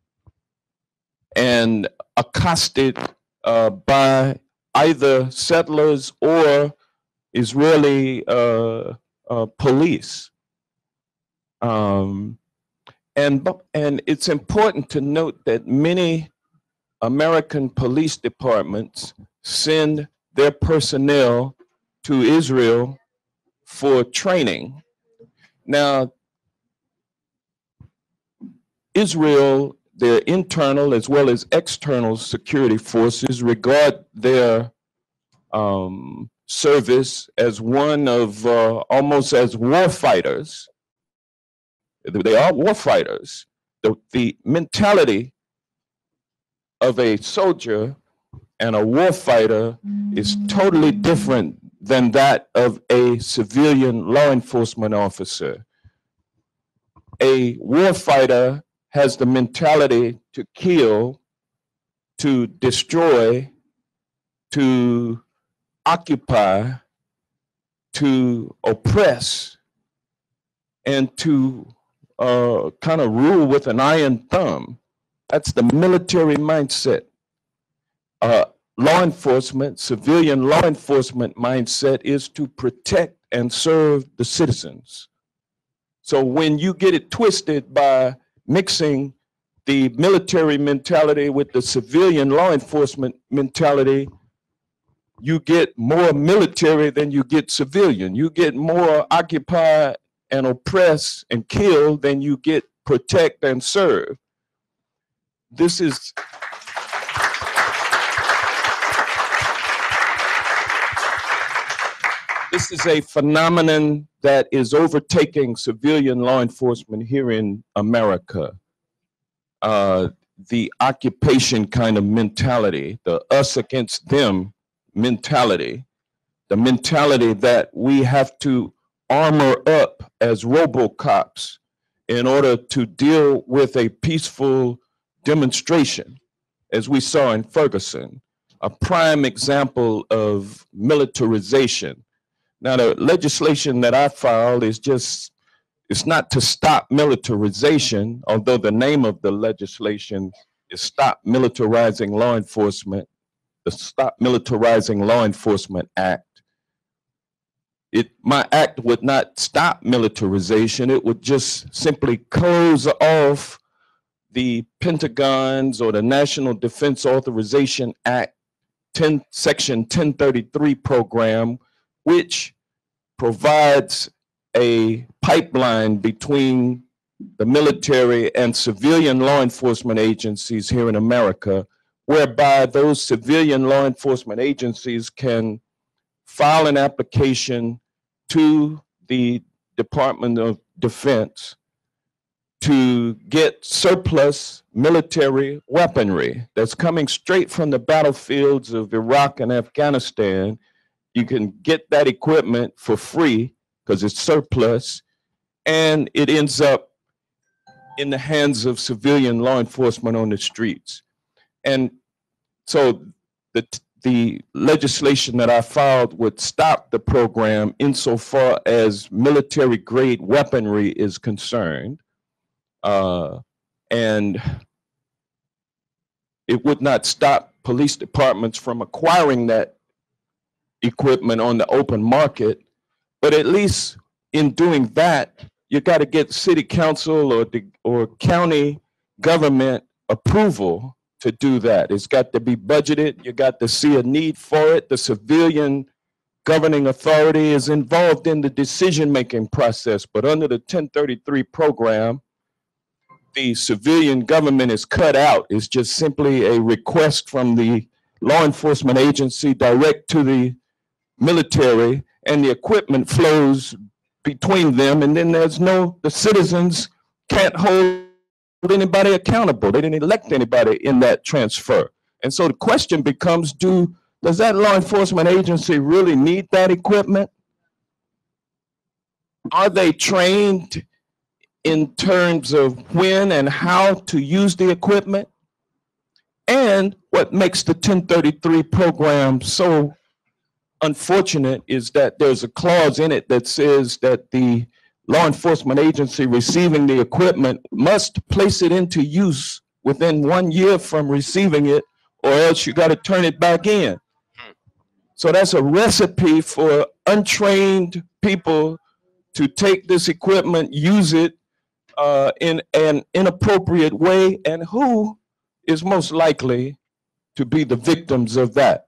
and accosted uh, by either settlers or Israeli uh, uh, police. Um, and, and it's important to note that many American police departments send their personnel to Israel for training. Now, Israel, their internal as well as external security forces, regard their um, service as one of uh, almost as war fighters. They are war fighters. The, the mentality of a soldier and a war fighter is totally different than that of a civilian law enforcement officer. A war fighter has the mentality to kill, to destroy, to occupy, to oppress, and to uh, kind of rule with an iron thumb. That's the military mindset. Uh, law enforcement, civilian law enforcement mindset is to protect and serve the citizens. So when you get it twisted by mixing the military mentality with the civilian law enforcement mentality, you get more military than you get civilian. You get more occupy and oppress and kill than you get protect and serve. This is this is a phenomenon that is overtaking civilian law enforcement here in America. Uh, the occupation kind of mentality, the us against them mentality, the mentality that we have to armor up as robocops in order to deal with a peaceful demonstration, as we saw in Ferguson, a prime example of militarization. Now, the legislation that I filed is just, it's not to stop militarization, although the name of the legislation is Stop Militarizing Law Enforcement, the Stop Militarizing Law Enforcement Act. It, my act would not stop militarization. It would just simply close off the Pentagon's or the National Defense Authorization Act ten, Section ten thirty-three program, which provides a pipeline between the military and civilian law enforcement agencies here in America, whereby those civilian law enforcement agencies can file an application to the Department of Defense to get surplus military weaponry that's coming straight from the battlefields of Iraq and Afghanistan. You can get that equipment for free because it's surplus, and it ends up in the hands of civilian law enforcement on the streets. And so the, the legislation that I filed would stop the program insofar as military grade weaponry is concerned. Uh, and it would not stop police departments from acquiring that equipment on the open market, but at least in doing that, you got to get city council or the, or county government approval to do that. It's got to be budgeted. You got to see a need for it. The civilian governing authority is involved in the decision-making process, but under the ten thirty-three program, the civilian government is cut out. It's just simply a request from the law enforcement agency direct to the military, and the equipment flows between them, and then there's no, the citizens can't hold anybody accountable. They didn't elect anybody in that transfer. And so the question becomes, do, does that law enforcement agency really need that equipment? Are they trained in terms of when and how to use the equipment? And what makes the ten thirty-three program so unfortunate is that there's a clause in it that says that the law enforcement agency receiving the equipment must place it into use within one year from receiving it, or else you got to turn it back in. So that's a recipe for untrained people to take this equipment, use it uh, in an inappropriate way, and who is most likely to be the victims of that?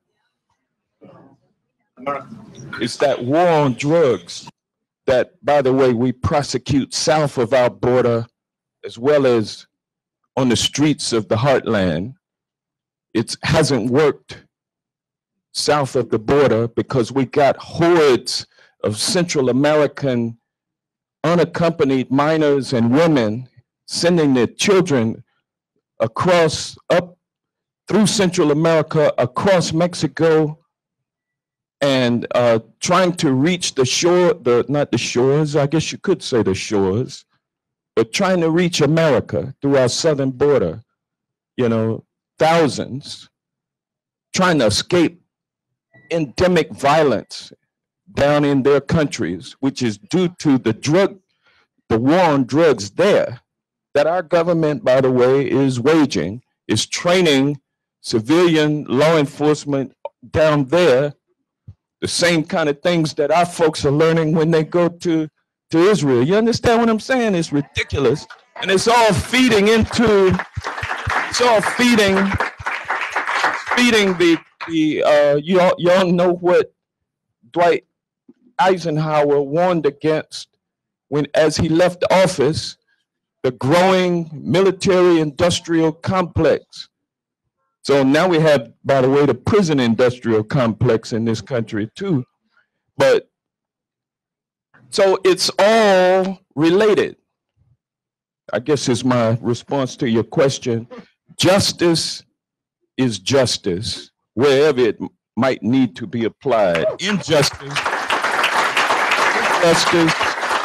It's that war on drugs that, by the way, we prosecute south of our border as well as on the streets of the heartland. It hasn't worked south of the border because we got hordes of Central American unaccompanied minors and women sending their children across, up through Central America, across Mexico, and uh, trying to reach the shore, the not the shores, I guess you could say the shores, but trying to reach America through our southern border, you know, thousands, trying to escape endemic violence down in their countries, which is due to the drug, the war on drugs there, that our government, by the way, is waging, is training civilian law enforcement down there the same kind of things that our folks are learning when they go to, to Israel. You understand what I'm saying? It's ridiculous. And it's all feeding into, it's all feeding, feeding the, the uh, you all, you all know what Dwight Eisenhower warned against when, as he left office, the growing military industrial complex. So now we have, by the way, the prison industrial complex in this country too. But so it's all related. I guess is my response to your question. Justice is justice wherever it might need to be applied. Injustice, justice.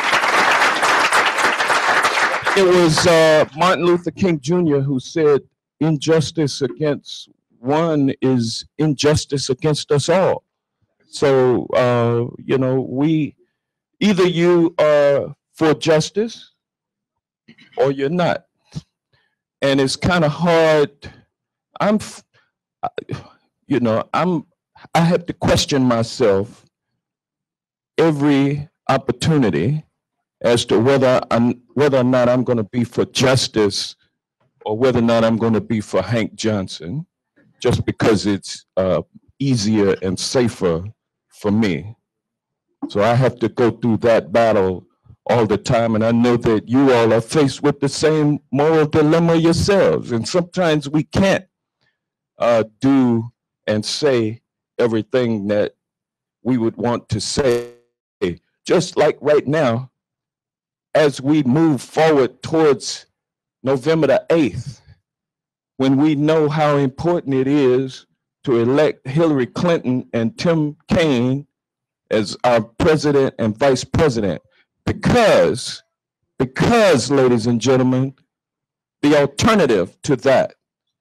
It was uh, Martin Luther King Junior who said, injustice against one is injustice against us all. So, uh, you know, we, either you are for justice or you're not. And it's kind of hard. I'm, you know, I'm, I have to question myself every opportunity as to whether I'm, whether or not I'm going to be for justice or whether or not I'm going to be for Hank Johnson, just because it's uh, easier and safer for me. So I have to go through that battle all the time, and I know that you all are faced with the same moral dilemma yourselves, and sometimes we can't uh, do and say everything that we would want to say. Just like right now, as we move forward towards November the eighth, when we know how important it is to elect Hillary Clinton and Tim Kaine as our president and vice president. Because, because, ladies and gentlemen, the alternative to that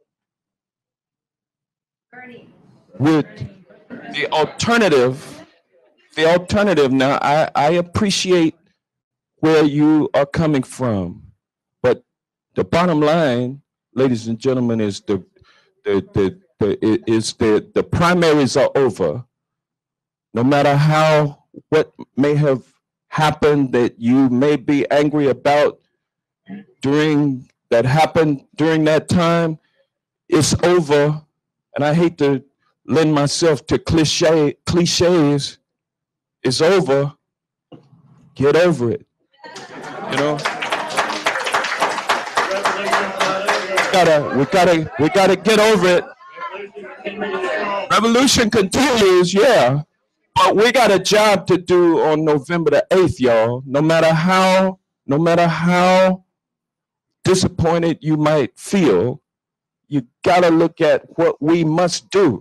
would, the alternative, the alternative, now I, I appreciate where you are coming from, but the bottom line, ladies and gentlemen, is the the the, the is the the primaries are over. No matter how what may have happened that you may be angry about during that happened during that time, it's over. And I hate to lend myself to cliche cliches. It's over. Get over it. You know. Gotta, we gotta, we gotta get over it. Revolution continues, yeah, but we got a job to do on November the eighth, y'all. No matter how, no matter how disappointed you might feel, you gotta look at what we must do.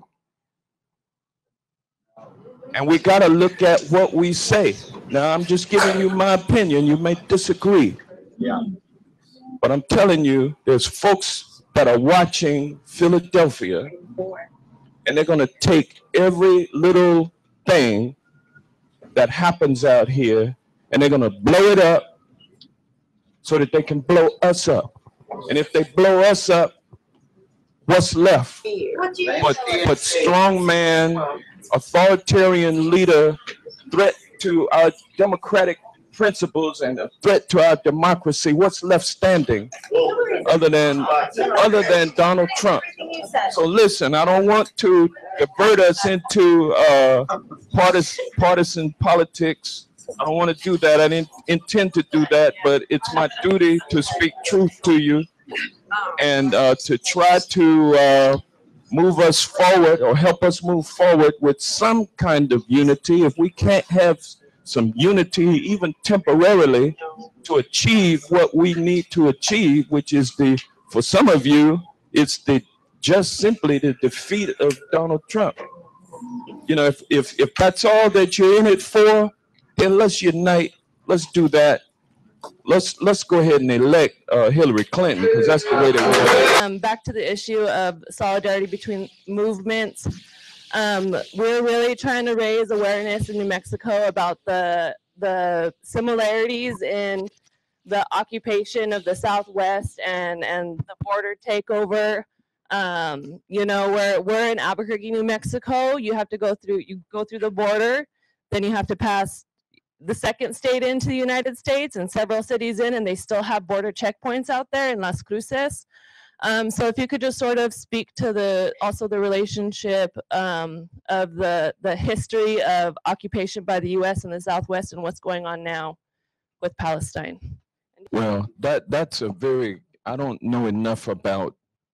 And we gotta look at what we say. Now, I'm just giving you my opinion. You may disagree. Yeah. But I'm telling you, there's folks that are watching Philadelphia, and they're going to take every little thing that happens out here, and they're going to blow it up so that they can blow us up. And if they blow us up, what's left? But, but strongman, authoritarian leader, threat to our democratic principles and a threat to our democracy. What's left standing other than other than Donald Trump? So listen, I don't want to divert us into uh, partisan, partisan politics. I don't want to do that. I didn't intend to do that, but it's my duty to speak truth to you and uh, to try to uh, move us forward or help us move forward with some kind of unity. If we can't have some unity, even temporarily, to achieve what we need to achieve, which is the, for some of you, it's the just simply the defeat of Donald Trump. You know, if, if, if that's all that you're in it for, then let's unite, let's do that. Let's let's go ahead and elect uh, Hillary Clinton, because that's the way to go. Um, back to the issue of solidarity between movements. Um, we're really trying to raise awareness in New Mexico about the the similarities in the occupation of the Southwest and and the border takeover Um, you know, we're, we're in Albuquerque, New Mexico. You have to go through, you go through the border, then you have to pass the second state into the United States and several cities in, and they still have border checkpoints out there in Las Cruces. Um, so if you could just sort of speak to the, also the relationship um, of the, the history of occupation by the U S in the Southwest and what's going on now with Palestine. Well, that that's a very, I don't know enough about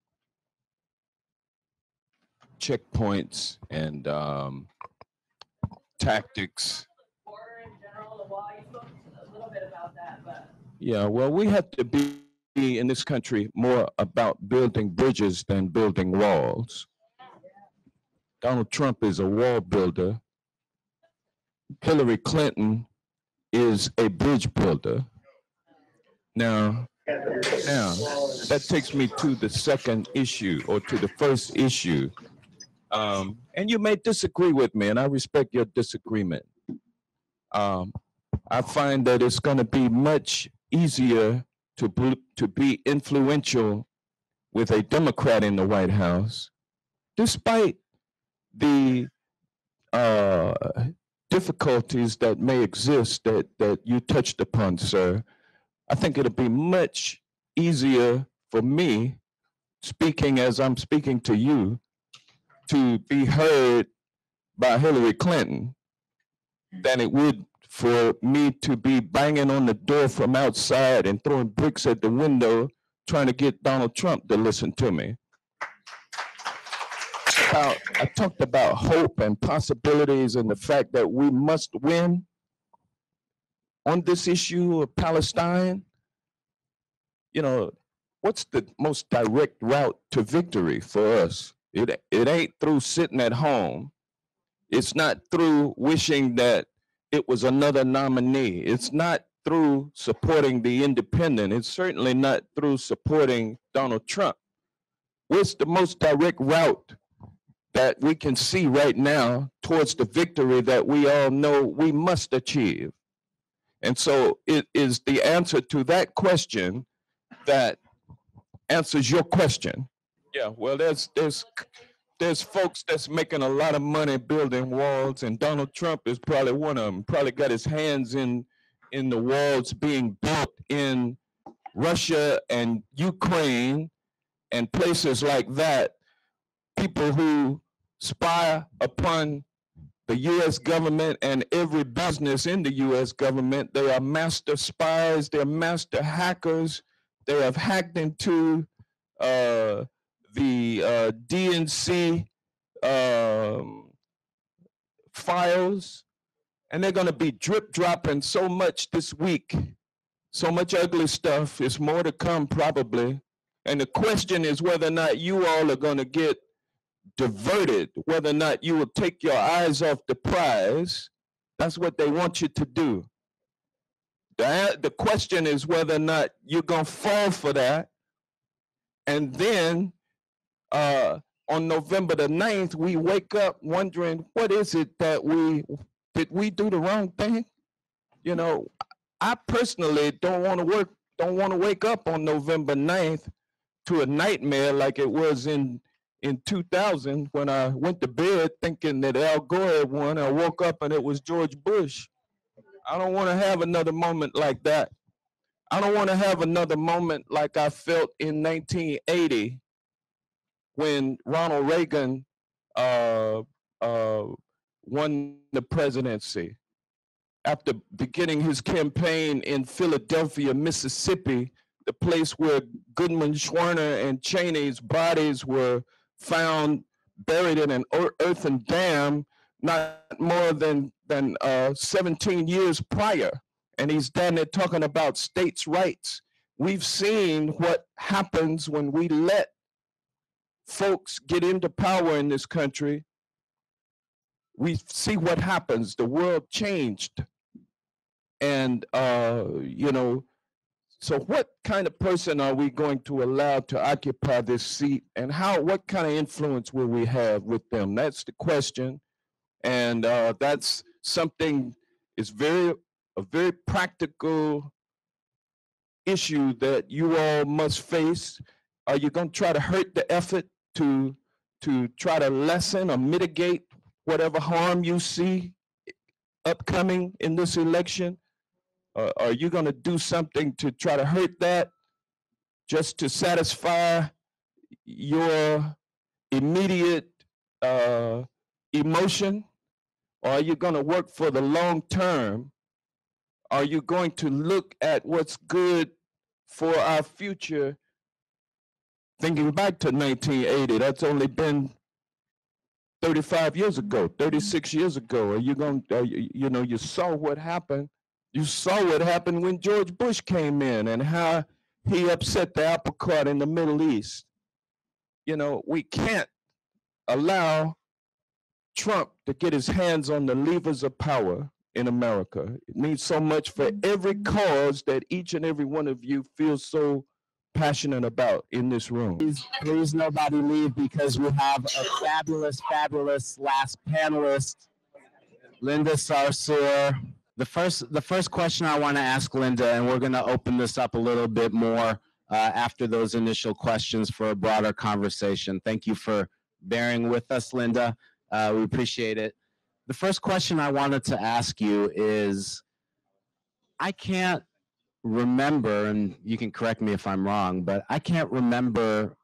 checkpoints and um, tactics. Border in general, the wall, you spoke a little bit about that, but. Yeah, well, we have to be in this country more about building bridges than building walls. Donald Trump is a wall builder. Hillary Clinton is a bridge builder. Now, now that takes me to the second issue, or to the first issue. Um, and you may disagree with me, and I respect your disagreement. Um, I find that it's going to be much easier to be, to be influential with a Democrat in the White House, despite the uh, difficulties that may exist that, that you touched upon, sir. I think it'll be much easier for me, speaking as I'm speaking to you, to be heard by Hillary Clinton than it would for me to be banging on the door from outside and throwing bricks at the window trying to get Donald Trump to listen to me. About, I talked about hope and possibilities and the fact that we must win on this issue of Palestine. You know, what's the most direct route to victory for us? It, it ain't through sitting at home. It's not through wishing that it was another nominee. It's not through supporting the independent. It's certainly not through supporting Donald Trump. What's the most direct route that we can see right now towards the victory that we all know we must achieve? And so it is the answer to that question that answers your question. Yeah, well, there's there's there's folks that's making a lot of money building walls, and Donald Trump is probably one of them. Probably got his hands in in the walls being built in Russia and Ukraine and places like that. People who spy upon the U S government and every business in the U S government, they are master spies, they're master hackers. They have hacked into uh, the uh, D N C um, files, and they're going to be drip dropping so much this week, so much ugly stuff. It's more to come probably. And the question is whether or not you all are going to get diverted, whether or not you will take your eyes off the prize. That's what they want you to do. The, the question is whether or not you're going to fall for that. And then uh, on November the ninth, we wake up wondering, what is it that we, did we do the wrong thing? You know, I personally don't want to work, don't want to wake up on November ninth to a nightmare like it was in, in two thousand when I went to bed thinking that Al Gore had won. I woke up and it was George Bush. I don't want to have another moment like that. I don't want to have another moment like I felt in nineteen eighty when Ronald Reagan uh, uh, won the presidency. After beginning his campaign in Philadelphia, Mississippi, the place where Goodman, Schwerner, and Cheney's bodies were found buried in an earthen dam not more than, than uh, seventeen years prior. And he's down there talking about states' rights. We've seen what happens when we let folks get into power in this country. We see what happens. The world changed. And, uh, you know, so what kind of person are we going to allow to occupy this seat, and how, what kind of influence will we have with them? That's the question. And uh, that's something, is very, a very practical issue that you all must face. Are you going to try to hurt the effort to, to try to lessen or mitigate whatever harm you see upcoming in this election? Uh, are you going to do something to try to hurt that just to satisfy your immediate uh, emotion? Or are you going to work for the long term? Are you going to look at what's good for our future? Thinking back to nineteen eighty, that's only been thirty-five years ago, thirty-six years ago. Are you going to, uh, you, you know, you saw what happened. You saw what happened when George Bush came in and how he upset the apple cart in the Middle East. You know, we can't allow Trump to get his hands on the levers of power in America. It means so much for every cause that each and every one of you feels so passionate about in this room. Please, please nobody leave, because we have a fabulous, fabulous last panelist, Linda Sarsour. The first, the first question I want to ask Linda, and we're going to open this up a little bit more uh, after those initial questions for a broader conversation. Thank you for bearing with us, Linda. Uh, we appreciate it. The first question I wanted to ask you is, I can't remember, and you can correct me if I'm wrong, but I can't remember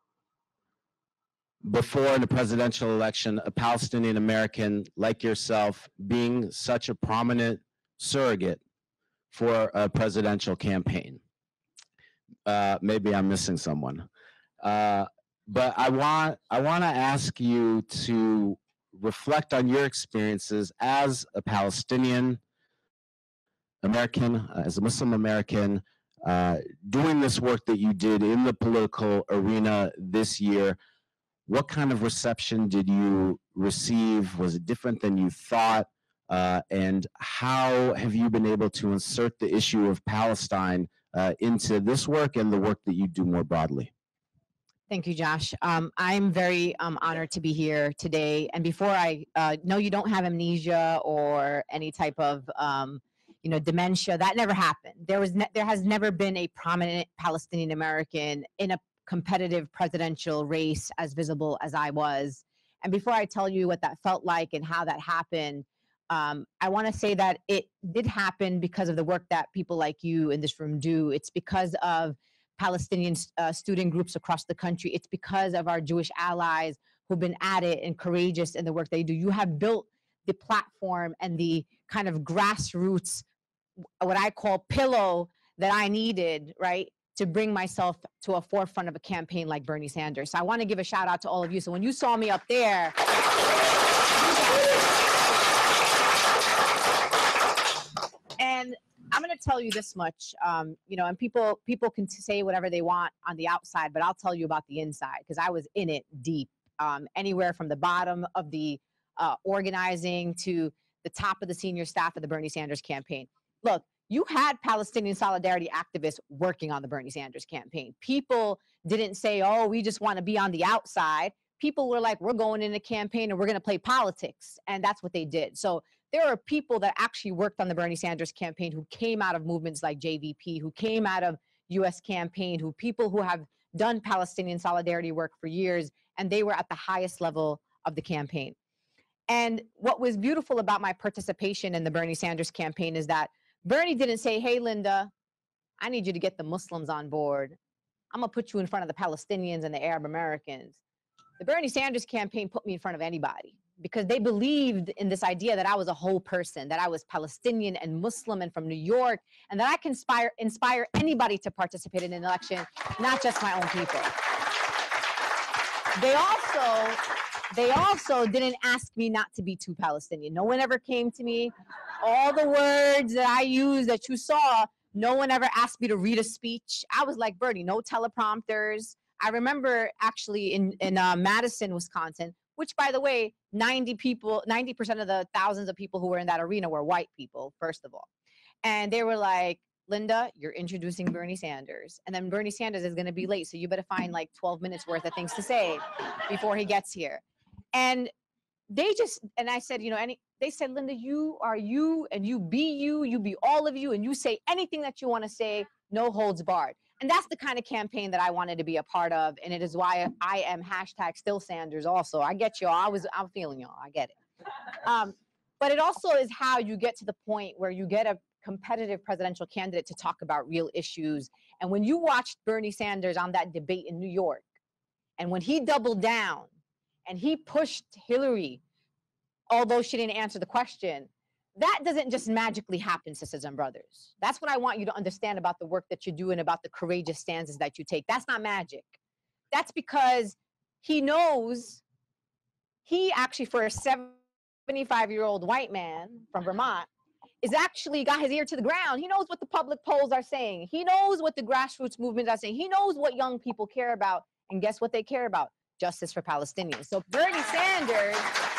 before in the presidential election a Palestinian American like yourself being such a prominent surrogate for a presidential campaign. Uh, maybe I'm missing someone. Uh, but I want, I want to ask you to reflect on your experiences as a Palestinian American, uh, as a Muslim American, uh, doing this work that you did in the political arena this year. What kind of reception did you receive? Was it different than you thought? Uh, and how have you been able to insert the issue of Palestine uh, into this work and the work that you do more broadly? Thank you, Josh. Um, I'm very um, honored to be here today. And before I uh, know you don't have amnesia or any type of um, you know, dementia, that never happened. There was, ne there has never been a prominent Palestinian American in a competitive presidential race as visible as I was. And before I tell you what that felt like and how that happened, um, I want to say that it did happen because of the work that people like you in this room do. It's because of Palestinian uh, student groups across the country. It's because of our Jewish allies who've been at it and courageous in the work they do. You have built the platform and the kind of grassroots, what I call pillow that I needed, right, to bring myself to a forefront of a campaign like Bernie Sanders. So I want to give a shout out to all of you. So when you saw me up there, and I'm going to tell you this much, um, you know, and people people can say whatever they want on the outside, but I'll tell you about the inside, because I was in it deep, um, anywhere from the bottom of the uh, organizing to the top of the senior staff of the Bernie Sanders campaign. Look, you had Palestinian solidarity activists working on the Bernie Sanders campaign. People didn't say, oh, we just want to be on the outside. People were like, we're going in a campaign and we're going to play politics. And that's what they did. So there are people that actually worked on the Bernie Sanders campaign who came out of movements like J V P, who came out of U S campaign, who people who have done Palestinian solidarity work for years, and they were at the highest level of the campaign. And what was beautiful about my participation in the Bernie Sanders campaign is that Bernie didn't say, hey, Linda, I need you to get the Muslims on board. I'm going to put you in front of the Palestinians and the Arab Americans. The Bernie Sanders campaign put me in front of anybody because they believed in this idea that I was a whole person, that I was Palestinian and Muslim and from New York, and that I can inspire, inspire anybody to participate in an election, not just my own people. They also, they also didn't ask me not to be too Palestinian. No one ever came to me. All the words that I used that you saw, no one ever asked me to read a speech. I was like, Bernie, no teleprompters. I remember actually in, in uh, Madison, Wisconsin, which, by the way, ninety people, ninety percent of the thousands of people who were in that arena were white people, first of all. And they were like, Linda, you're introducing Bernie Sanders. And then Bernie Sanders is going to be late, so you better find like twelve minutes worth of things to say before he gets here. And they just, and I said, you know, any, they said, Linda, you are you, and you be you, you be all of you, and you say anything that you want to say. no holds barred. And that's the kind of campaign that I wanted to be a part of. And it is why I am hashtag still Sanders also. I get y'all. I was, I'm feeling y'all. I get it. Um, but it also is how you get to the point where you get a competitive presidential candidate to talk about real issues. And when you watched Bernie Sanders on that debate in New York, and when he doubled down and he pushed Hillary, although she didn't answer the question, that doesn't just magically happen, sisters and brothers. That's what I want you to understand about the work that you're doing, about the courageous stances that you take. That's not magic. That's because he knows, he actually, for a seventy-five-year-old white man from Vermont, is actually got his ear to the ground. He knows what the public polls are saying. He knows what the grassroots movements are saying. He knows what young people care about. And guess what they care about? Justice for Palestinians. So Bernie Sanders,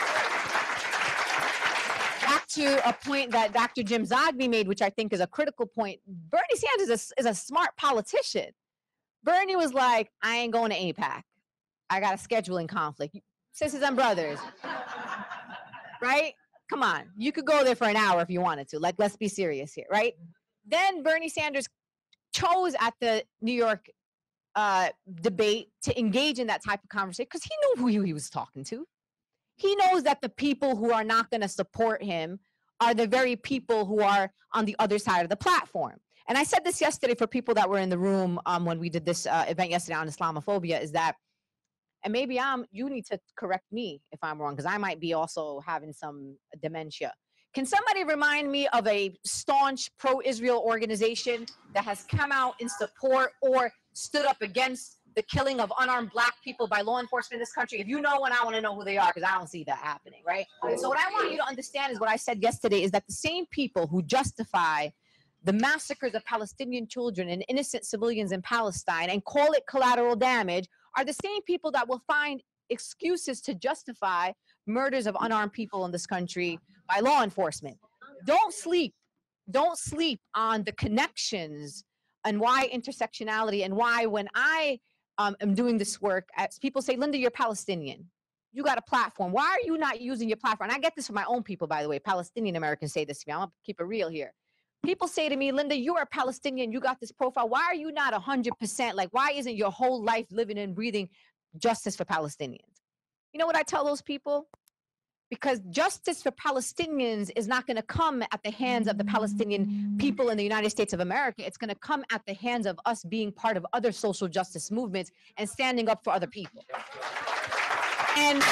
back to a point that Doctor Jim Zogby made, which I think is a critical point. Bernie Sanders is a, is a smart politician. Bernie was like, I ain't going to AIPAC. I got a scheduling conflict. Sisters and brothers, right? Come on, you could go there for an hour if you wanted to. Like, let's be serious here, right? Then Bernie Sanders chose at the New York uh, debate to engage in that type of conversation because he knew who he was talking to. He knows that the people who are not going to support him are the very people who are on the other side of the platform. And I said this yesterday for people that were in the room um, when we did this uh, event yesterday on Islamophobia, is that, and maybe I'm, you need to correct me if I'm wrong, because I might be also having some dementia. Can somebody remind me of a staunch pro-Israel organization that has come out in support or stood up against the killing of unarmed black people by law enforcement in this country? If you know one, I want to know who they are, because I don't see that happening, right? So what I want you to understand is what I said yesterday, is that the same people who justify the massacres of Palestinian children and innocent civilians in Palestine and call it collateral damage are the same people that will find excuses to justify murders of unarmed people in this country by law enforcement. Don't sleep. Don't sleep on the connections and why intersectionality and why when I um, am doing this work, as people say, Linda, you're Palestinian. You got a platform. Why are you not using your platform? And I get this from my own people, by the way. Palestinian Americans say this to me. I'm going to keep it real here. People say to me, Linda, you are Palestinian. You got this profile. Why are you not one hundred percent? Like, why isn't your whole life living and breathing justice for Palestinians? You know what I tell those people? Because justice for Palestinians is not going to come at the hands of the Palestinian people in the United States of America. It's going to come at the hands of us being part of other social justice movements and standing up for other people. And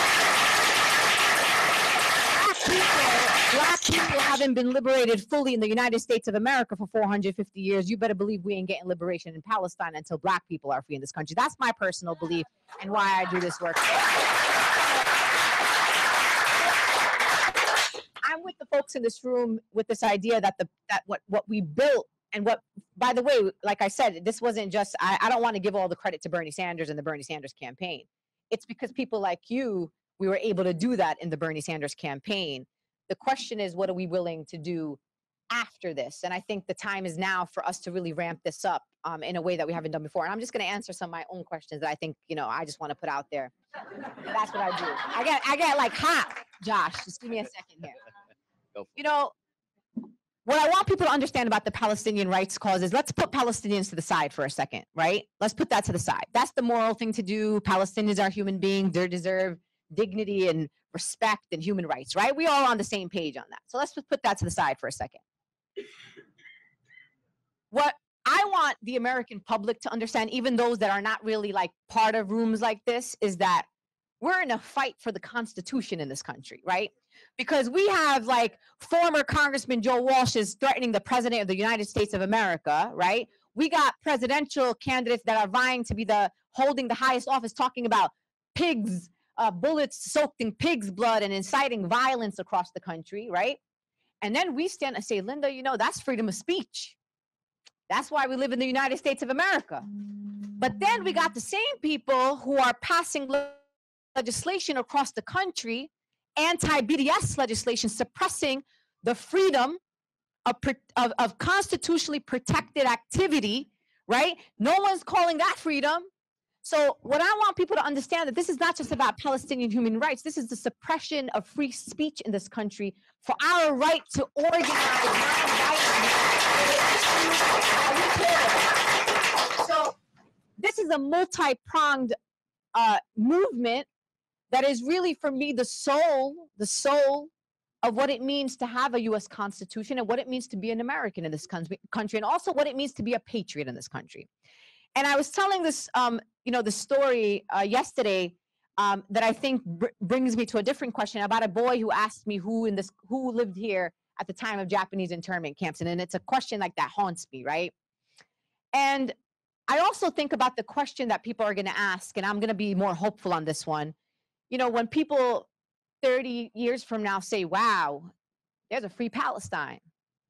black people haven't been liberated fully in the United States of America for four hundred fifty years. You better believe we ain't getting liberation in Palestine until black people are free in this country. That's my personal belief and why I do this work. I'm with the folks in this room with this idea that the that what what we built and what, by the way, like I said, this wasn't just, I, I don't want to give all the credit to Bernie Sanders and the Bernie Sanders campaign. It's because people like you, we were able to do that in the Bernie Sanders campaign. The question is, what are we willing to do after this? And I think the time is now for us to really ramp this up um, in a way that we haven't done before. And I'm just going to answer some of my own questions that I think, you know, I just want to put out there. That's what I do. I get, I get like hot, Josh. Just give me a second here. You know, what I want people to understand about the Palestinian rights cause is, let's put Palestinians to the side for a second, right? Let's put that to the side. That's the moral thing to do. Palestinians are human beings. They deserve dignity and respect and human rights, right? We all on the same page on that. So let's just put that to the side for a second. What I want the American public to understand, even those that are not really like part of rooms like this, is that we're in a fight for the Constitution in this country, right? Because we have like former Congressman Joe Walsh is threatening the president of the United States of America, right? We got presidential candidates that are vying to be the holding the highest office talking about pigs, uh, bullets soaked in pigs' blood and inciting violence across the country, right? And then we stand and say, Linda, you know, that's freedom of speech. That's why we live in the United States of America. But then we got the same people who are passing legislation across the country, anti-B D S legislation, suppressing the freedom of, of, of constitutionally protected activity, right? No one's calling that freedom. So what I want people to understand that this is not just about Palestinian human rights. This is the suppression of free speech in this country for our right to organize non-violently. So this is a multi-pronged uh, movement that is really, for me, the soul, the soul of what it means to have a U S Constitution and what it means to be an American in this country, and also what it means to be a patriot in this country. And I was telling this, um, you know, the story uh, yesterday um, that I think br brings me to a different question about a boy who asked me who in this who lived here at the time of Japanese internment camps, and, and it's a question like that haunts me, right? And I also think about the question that people are going to ask, and I'm going to be more hopeful on this one. You know, when people thirty years from now say, "Wow, there's a free Palestine,"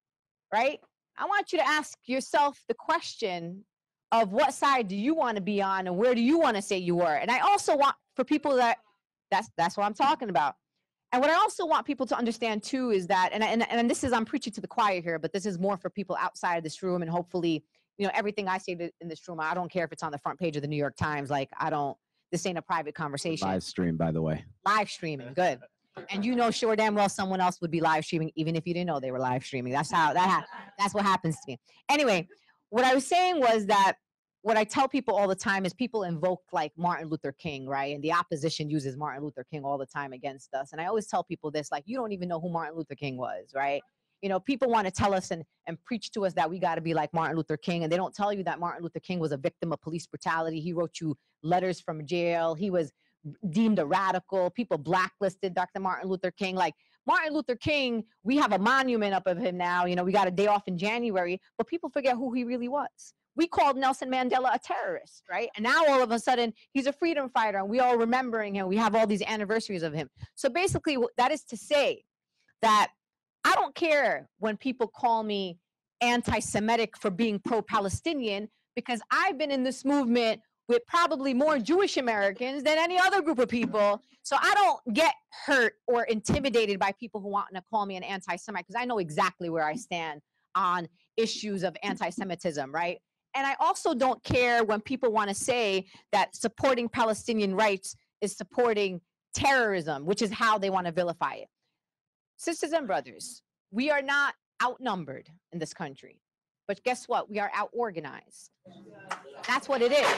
right? I want you to ask yourself the question of what side do you want to be on and where do you want to say you were? And I also want for people that, that's, that's what I'm talking about. And what I also want people to understand too is that, and, and, and this is, I'm preaching to the choir here, but this is more for people outside of this room, and hopefully, you know, everything I say in this room, I don't care if it's on the front page of the New York Times, like I don't, this ain't a private conversation. Live stream, by the way. Live streaming, good. And you know sure damn well someone else would be live streaming even if you didn't know they were live streaming. That's how, that ha that's what happens to me. Anyway, what I was saying was that what I tell people all the time is people invoke like Martin Luther King, right? And the opposition uses Martin Luther King all the time against us. And I always tell people this, like, you don't even know who Martin Luther King was, right? You know, people want to tell us and, and preach to us that we got to be like Martin Luther King. And they don't tell you that Martin Luther King was a victim of police brutality. He wrote you letters from jail. He was deemed a radical. People blacklisted Doctor Martin Luther King. Like Martin Luther King, we have a monument up of him now. You know, we got a day off in January, but people forget who he really was. We called Nelson Mandela a terrorist, right? And now all of a sudden he's a freedom fighter and we all remembering him. We have all these anniversaries of him. So basically that is to say that I don't care when people call me anti-Semitic for being pro-Palestinian, because I've been in this movement with probably more Jewish Americans than any other group of people. So I don't get hurt or intimidated by people who want to call me an anti-Semite, because I know exactly where I stand on issues of anti-Semitism, right? And I also don't care when people want to say that supporting Palestinian rights is supporting terrorism, which is how they want to vilify it. Sisters and brothers, we are not outnumbered in this country, but guess what? We are out-organized. That's what it is.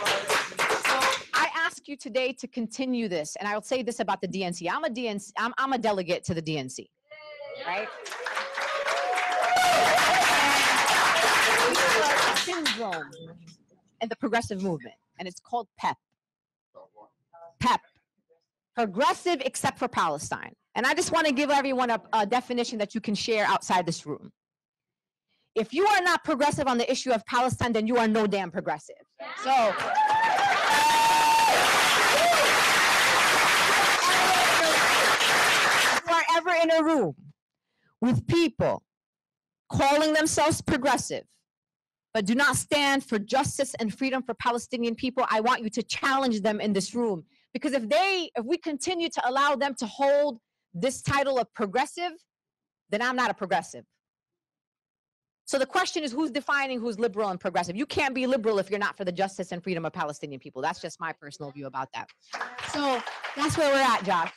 So I ask you today to continue this, and I'll say this about the D N C. I'm a D N C, I'm, I'm a delegate to the D N C, right? Syndrome in the progressive movement, and it's called PEP. PEP, progressive except for Palestine. And I just want to give everyone a, a definition that you can share outside this room. If you are not progressive on the issue of Palestine, then you are no damn progressive. So, if you are ever in a room with people calling themselves progressive, but do not stand for justice and freedom for Palestinian people, I want you to challenge them in this room. Because if they, if we continue to allow them to hold this title of progressive, then I'm not a progressive. So the question is, who's defining who's liberal and progressive? You can't be liberal if you're not for the justice and freedom of Palestinian people. That's just my personal view about that. So that's where we're at, Josh.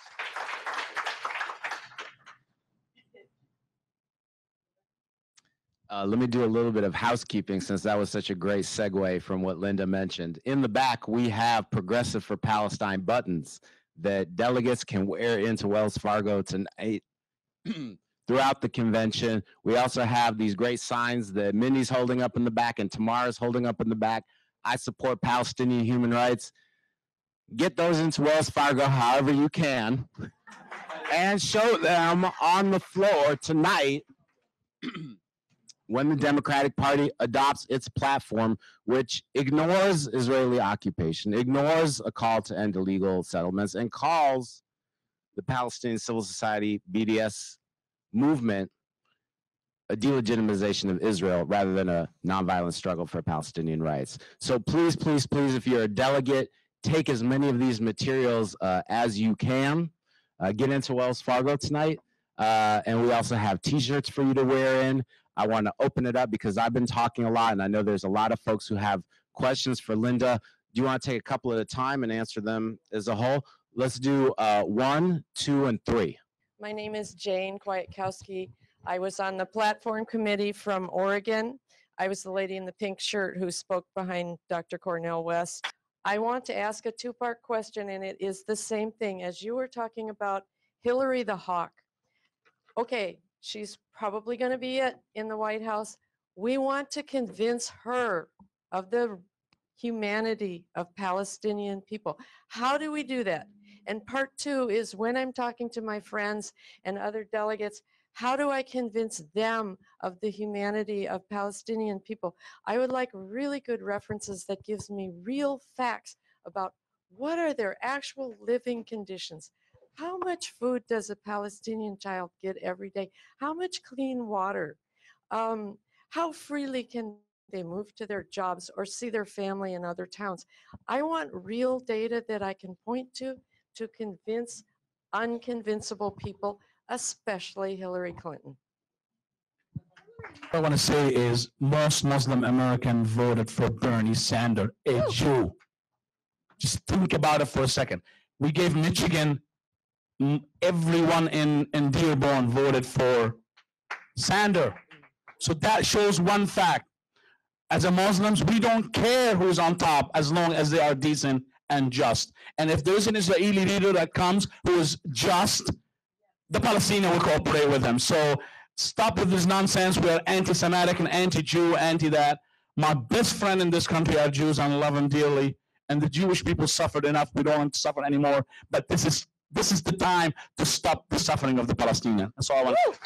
Uh, let me do a little bit of housekeeping, since that was such a great segue from what Linda mentioned. In the back, we have Progressive for Palestine buttons that delegates can wear into Wells Fargo tonight throughout the convention. We also have these great signs that Mindy's holding up in the back and Tamara's holding up in the back. I support Palestinian human rights. Get those into Wells Fargo however you can and show them on the floor tonight when the Democratic Party adopts its platform, which ignores Israeli occupation, ignores a call to end illegal settlements, and calls the Palestinian Civil Society, B D S movement, a delegitimization of Israel rather than a nonviolent struggle for Palestinian rights. So please, please, please, if you're a delegate, take as many of these materials uh, as you can. Uh, get into Wells Fargo tonight. Uh, and we also have t-shirts for you to wear in. I want to open it up because I've been talking a lot, and I know there's a lot of folks who have questions for Linda. Do you want to take a couple at a time and answer them as a whole? Let's do uh, one, two, and three. My name is Jane Kwiatkowski. I was on the platform committee from Oregon. I was the lady in the pink shirt who spoke behind Doctor Cornel West. I want to ask a two-part question, and it is the same thing as you were talking about Hillary the Hawk. Okay, she's probably going to be it in the White House. We want to convince her of the humanity of Palestinian people. How do we do that? And part two is when I'm talking to my friends and other delegates, how do I convince them of the humanity of Palestinian people? I would like really good references that gives me real facts about what are their actual living conditions. How much food does a Palestinian child get every day? How much clean water? Um, how freely can they move to their jobs or see their family in other towns? I want real data that I can point to to convince unconvincible people, especially Hillary Clinton. What I want to say is most Muslim Americans voted for Bernie Sanders, a Jew. Just think about it for a second. We gave Michigan, everyone in, in Dearborn voted for Sanders. So that shows one fact. As a Muslims, we don't care who's on top as long as they are decent and just. And if there's an Israeli leader that comes who is just, the Palestinian will cooperate with him. So stop with this nonsense. We are anti-Semitic and anti-Jew, anti-that. My best friend in this country are Jews, and I love them dearly. And the Jewish people suffered enough. We don't want to suffer anymore. But this is this is the time to stop the suffering of the Palestinian. That's all I want. Woo!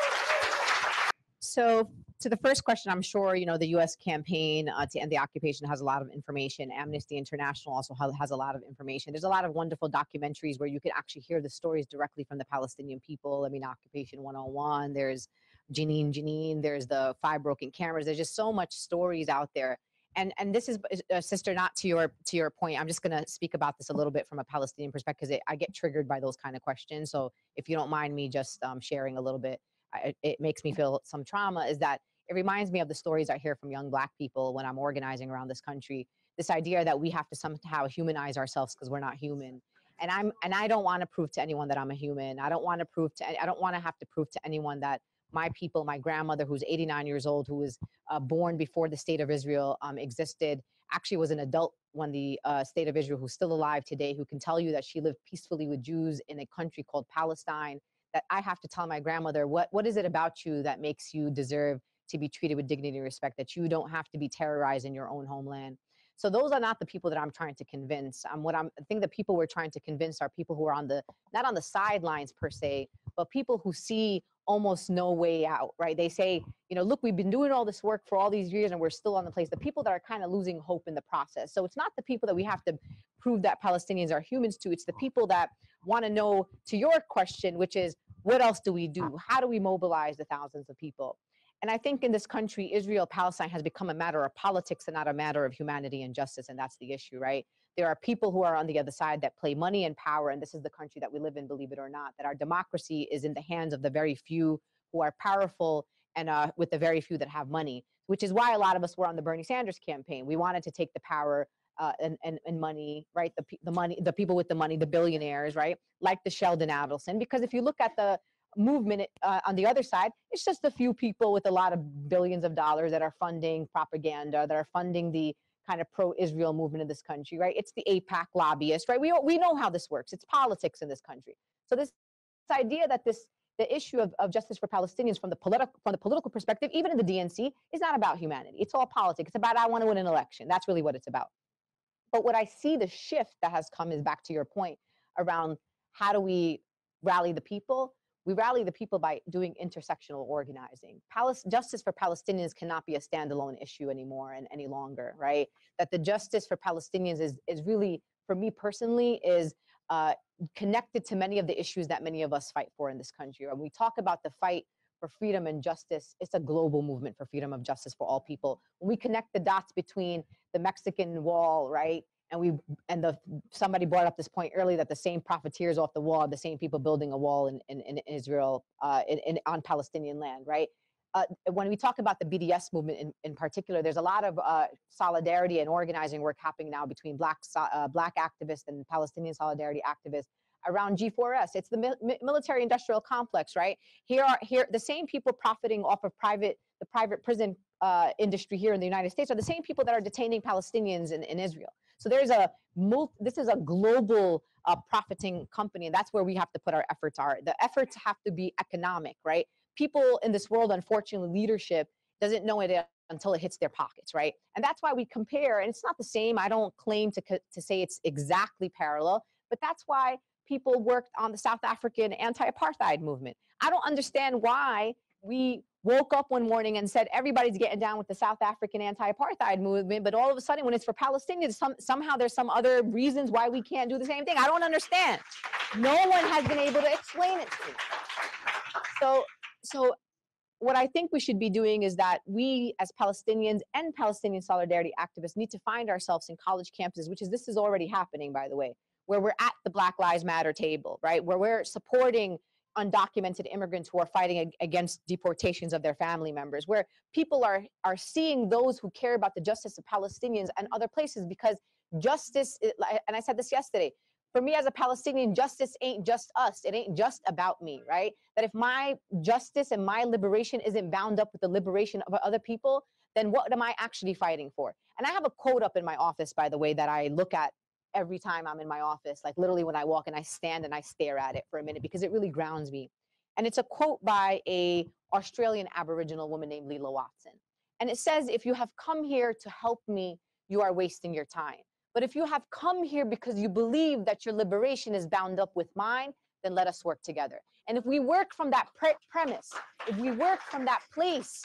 So to the first question, I'm sure, you know, the U S campaign uh, to end the occupation has a lot of information. Amnesty International also ha has a lot of information. There's a lot of wonderful documentaries where you can actually hear the stories directly from the Palestinian people. I mean, Occupation one oh one, there's Janine Janine, there's the Five Broken Cameras. There's just so much stories out there. And and this is, uh, sister, not to your to your point. I'm just going to speak about this a little bit from a Palestinian perspective because I get triggered by those kind of questions. So if you don't mind me just um, sharing a little bit, I, it makes me feel some trauma, is that it reminds me of the stories I hear from young Black people when I'm organizing around this country. This idea that we have to somehow humanize ourselves because we're not human. And I'm and I don't want to prove to anyone that I'm a human. I don't want to prove to I don't want to have to prove to anyone that my people, my grandmother, who's eighty-nine years old, who was uh, born before the state of Israel um, existed, actually was an adult when the uh, state of Israel, who's still alive today, who can tell you that she lived peacefully with Jews in a country called Palestine. That I have to tell my grandmother, what what is it about you that makes you deserve to be treated with dignity and respect, that you don't have to be terrorized in your own homeland. So those are not the people that I'm trying to convince. Um, what I'm, I think the people we're trying to convince are people who are on the, not on the sidelines per se, but people who see almost no way out, right? They say, you know, look, we've been doing all this work for all these years and we're still on the place. The people that are kind of losing hope in the process. So it's not the people that we have to prove that Palestinians are humans to. It's the people that want to know, to your question, which is, what else do we do? How do we mobilize the thousands of people? And I think in this country, Israel, Palestine has become a matter of politics and not a matter of humanity and justice. And that's the issue, right? There are people who are on the other side that play money and power. And this is the country that we live in, believe it or not, that our democracy is in the hands of the very few who are powerful and uh, with the very few that have money, which is why a lot of us were on the Bernie Sanders campaign. We wanted to take the power uh, and, and, and money, right? The, the money, the people with the money, the billionaires, right? Like the Sheldon Adelson, because if you look at the movement uh, on the other side, it's just a few people with a lot of billions of dollars that are funding propaganda, that are funding the kind of pro-Israel movement in this country, right? It's the AIPAC lobbyists, right? We, we know how this works. It's politics in this country. So this, this idea that this the issue of, of justice for Palestinians from the political from the political perspective, even in the D N C, is not about humanity. It's all politics. It's about I want to win an election. That's really what it's about. But what I see the shift that has come is back to your point around how do we rally the people. We rally the people by doing intersectional organizing. Palis- justice for Palestinians cannot be a standalone issue anymore and any longer, right? That the justice for Palestinians is, is really, for me personally, is uh, connected to many of the issues that many of us fight for in this country. When we talk about the fight for freedom and justice, it's a global movement for freedom of justice for all people. When we connect the dots between the Mexican wall, right? And we and the somebody brought up this point earlier that the same profiteers off the wall are the same people building a wall in, in, in Israel, uh, in, in, on Palestinian land, right? uh, when we talk about the B D S movement in, in particular, there's a lot of uh, solidarity and organizing work happening now between black, uh, black activists and Palestinian solidarity activists around G four S. It's the mi military industrial complex, right? Here are here the same people profiting off of private the private prison uh, industry here in the United States are the same people that are detaining Palestinians in, in Israel. So there's a multi, this is a global uh, profiting company, and that's where we have to put our efforts are. The efforts have to be economic, right? People in this world, unfortunately, leadership doesn't know it until it hits their pockets, right? And that's why we compare, and it's not the same. I don't claim to, to say it's exactly parallel, but that's why people worked on the South African anti-apartheid movement. I don't understand why we woke up one morning and said everybody's getting down with the South African anti-apartheid movement, but all of a sudden when it's for Palestinians, some, somehow there's some other reasons why we can't do the same thing. I don't understand. No one has been able to explain it to me. So, so what I think we should be doing is that we as Palestinians and Palestinian solidarity activists need to find ourselves in college campuses, which is, this is already happening, by the way, where we're at the Black Lives Matter table, right? Where we're supporting undocumented immigrants who are fighting ag against deportations of their family members, where people are, are seeing those who care about the justice of Palestinians and other places, because justice, is, and I said this yesterday, for me as a Palestinian, justice ain't just us. It ain't just about me, right? That if my justice and my liberation isn't bound up with the liberation of other people, then what am I actually fighting for? And I have a quote up in my office, by the way, that I look at every time I'm in my office, like literally when I walk and I stand and I stare at it for a minute because it really grounds me. And it's a quote by a Australian Aboriginal woman named Leela Watson. And it says, if you have come here to help me, you are wasting your time. But if you have come here because you believe that your liberation is bound up with mine, then let us work together. And if we work from that pre premise, if we work from that place,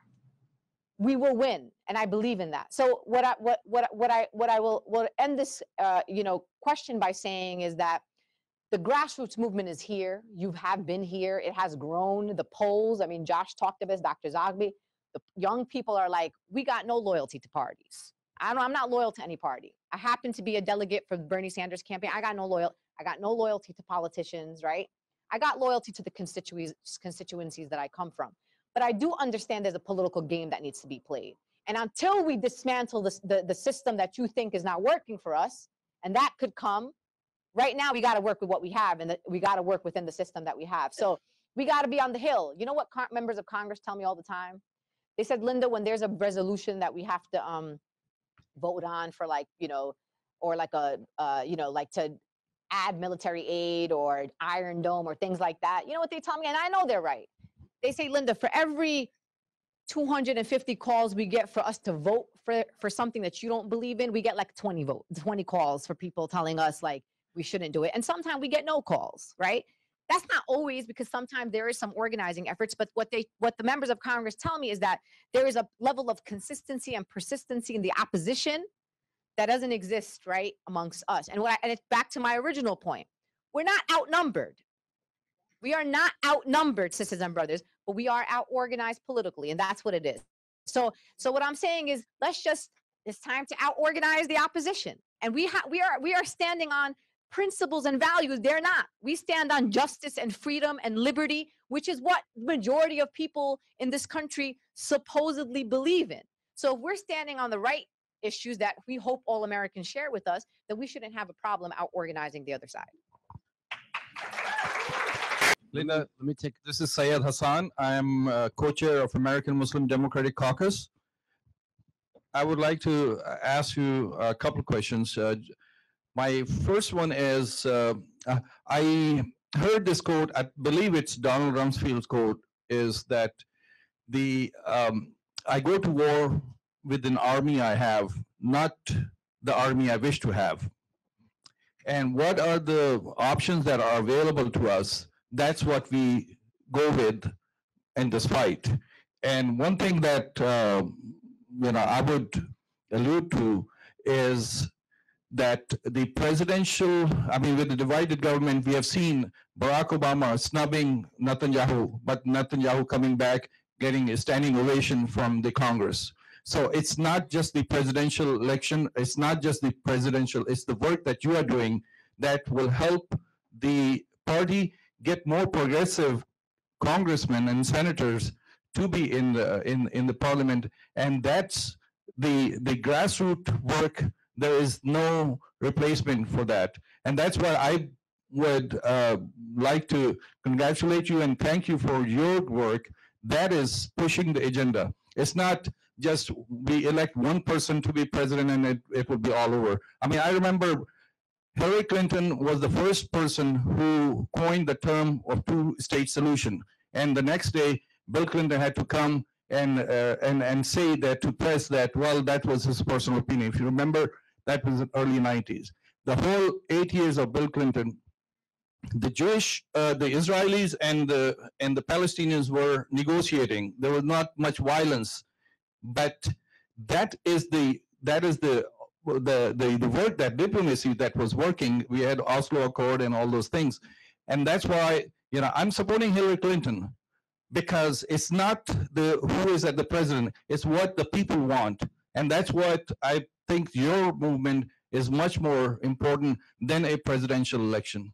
we will win, and I believe in that. So what I what what what I what I will will end this uh, you know question by saying is that the grassroots movement is here. You have been here. It has grown. The polls. I mean, Josh talked about this. Doctor Zogby. The young people are like, we got no loyalty to parties. I don't. I'm not loyal to any party. I happen to be a delegate for the Bernie Sanders campaign. I got no loyal. I got no loyalty to politicians. Right. I got loyalty to the constituencies constituencies that I come from. But I do understand there's a political game that needs to be played. And until we dismantle this, the, the system that you think is not working for us, and that could come, right now we got to work with what we have, and the, we got to work within the system that we have. So we got to be on the hill. You know what members of Congress tell me all the time? They said, Linda, when there's a resolution that we have to um, vote on for, like, you know, or like a, uh, you know, like to add military aid or Iron Dome or things like that, you know what they tell me? And I know they're right. They say, Linda, for every two hundred fifty calls we get for us to vote for, for something that you don't believe in, we get like twenty vote, twenty calls for people telling us like we shouldn't do it. And sometimes we get no calls, right? That's not always, because sometimes there is some organizing efforts, but what they what the members of Congress tell me is that there is a level of consistency and persistency in the opposition that doesn't exist, right, amongst us. And what I, and it's back to my original point. We're not outnumbered. We are not outnumbered, sisters and brothers, but we are out-organized politically, and that's what it is. So, so what I'm saying is, let's just, it's time to out-organize the opposition. And we, ha we, are, we are standing on principles and values. They're not. We stand on justice and freedom and liberty, which is what majority of people in this country supposedly believe in. So if we're standing on the right issues that we hope all Americans share with us, then we shouldn't have a problem out-organizing the other side. Linda, let me take, this is Syed Hassan. I am uh, co-chair of American Muslim Democratic Caucus. I would like to ask you a couple of questions. Uh, my first one is, uh, I heard this quote, I believe it's Donald Rumsfeld's quote, is that the um, I go to war with an army I have, not the army I wish to have. And what are the options that are available to us? That's what we go with in this fight. And one thing that uh, you know I would allude to is that the presidential, I mean, with the divided government, we have seen Barack Obama snubbing Netanyahu, but Netanyahu coming back, getting a standing ovation from the Congress. So it's not just the presidential election, it's not just the presidential, it's the work that you are doing that will help the party get more progressive congressmen and senators to be in the in in the parliament, and that's the the grassroots work. There is no replacement for that, and that's why I would uh, like to congratulate you and thank you for your work. That is pushing the agenda. It's not just we elect one person to be president and it, it will be all over. I mean, I remember Hillary Clinton was the first person who coined the term of two-state solution. And the next day, Bill Clinton had to come and, uh, and, and say that to press that, well, that was his personal opinion. If you remember, that was in the early nineties. The whole eight years of Bill Clinton, the Jewish, uh, the Israelis and the, and the Palestinians were negotiating. There was not much violence, but that is the, that is the, the, the, the work, that diplomacy that was working. We had Oslo Accord and all those things. And that's why, you know, I'm supporting Hillary Clinton, because it's not the who is at the president, it's what the people want. And that's what I think your movement is much more important than a presidential election.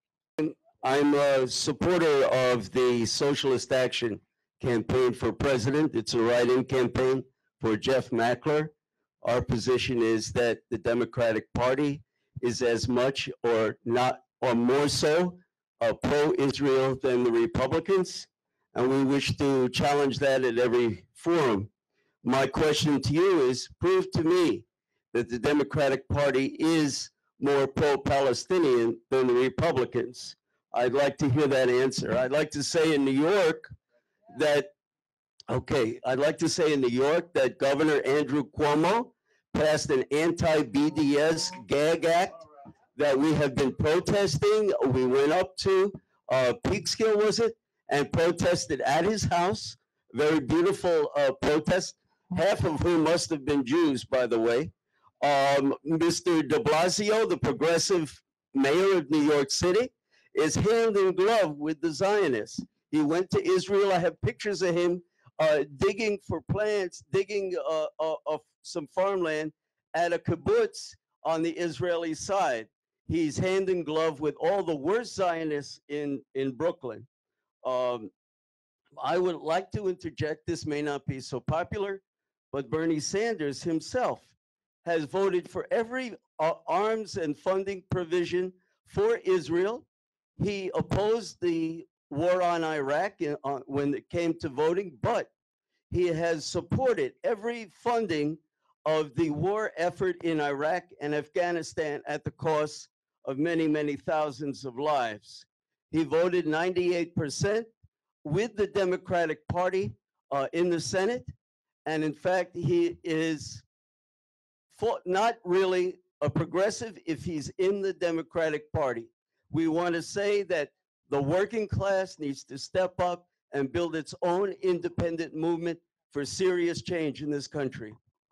I'm a supporter of the Socialist Action Campaign for President. It's a write-in campaign for Jeff Mackler. Our position is that the Democratic Party is as much or not, or more so, uh, pro-Israel than the Republicans, and we wish to challenge that at every forum. My question to you is, prove to me that the Democratic Party is more pro-Palestinian than the Republicans. I'd like to hear that answer. I'd like to say in New York that, okay, I'd like to say in New York that Governor Andrew Cuomo passed an anti-B D S gag act that we have been protesting. We went up to uh, Peekskill, was it? And protested at his house. Very beautiful uh, protest, half of whom must have been Jews, by the way. Um, Mister de Blasio, the progressive mayor of New York City, is hand in glove with the Zionists. He went to Israel. I have pictures of him uh, digging for plants, digging uh, uh, of some farmland at a kibbutz on the Israeli side. He's hand in glove with all the worst Zionists in, in Brooklyn. Um, I would like to interject, this may not be so popular, but Bernie Sanders himself has voted for every uh, arms and funding provision for Israel. He opposed the war on Iraq in, uh, when it came to voting, but he has supported every funding of the war effort in Iraq and Afghanistan at the cost of many, many thousands of lives. He voted ninety-eight percent with the Democratic Party uh, in the Senate. And in fact, he is for, not really a progressive if he's in the Democratic Party. We want to say that the working class needs to step up and build its own independent movement for serious change in this country.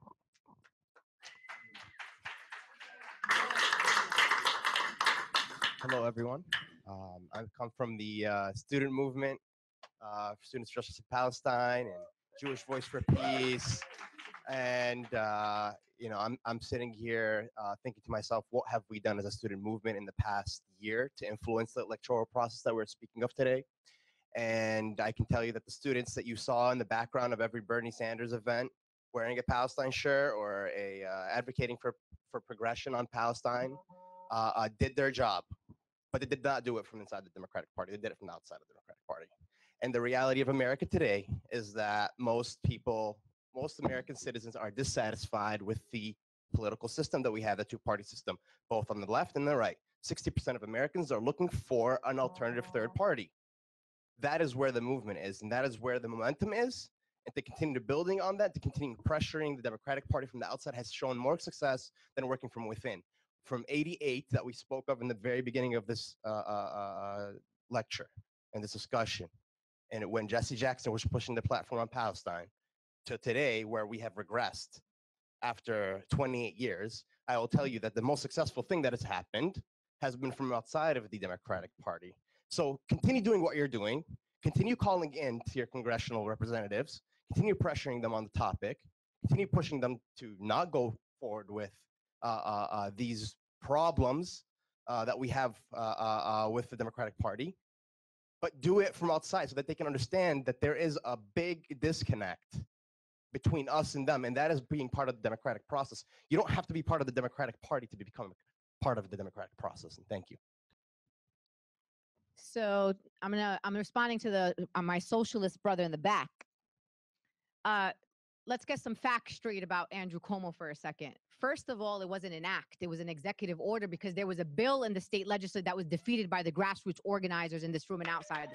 Hello, everyone. Um, I come from the uh, student movement, uh, Students for Justice in Palestine and Jewish Voice for Peace. And, uh, you know, I'm, I'm sitting here uh, thinking to myself, what have we done as a student movement in the past year to influence the electoral process that we're speaking of today? And I can tell you that the students that you saw in the background of every Bernie Sanders event wearing a Palestine shirt or a uh, advocating for, for progression on Palestine uh, uh, did their job. But they did not do it from inside the Democratic Party. They did it from outside of the Democratic Party. And the reality of America today is that most people, most American citizens are dissatisfied with the political system that we have, the two-party system, both on the left and the right. sixty percent of Americans are looking for an alternative third party. That is where the movement is, and that is where the momentum is. And to continue building on that, to continue pressuring the Democratic Party from the outside has shown more success than working from within. From eighty-eight that we spoke of in the very beginning of this uh, uh, lecture and this discussion, and when Jesse Jackson was pushing the platform on Palestine, to today where we have regressed after twenty-eight years, I will tell you that the most successful thing that has happened has been from outside of the Democratic Party. So continue doing what you're doing, continue calling in to your congressional representatives, continue pressuring them on the topic, continue pushing them to not go forward with Uh, uh, uh, these problems uh, that we have uh, uh, uh, with the Democratic Party. but do it from outside so that they can understand that there is a big disconnect between us and them, and that is being part of the democratic process. You don't have to be part of the Democratic Party to become part of the democratic process, and thank you. So I'm gonna I'm responding to the uh, my socialist brother in the back. Uh, let's get some facts straight about Andrew Cuomo for a second. First of all, it wasn't an act; it was an executive order because there was a bill in the state legislature that was defeated by the grassroots organizers in this room and outside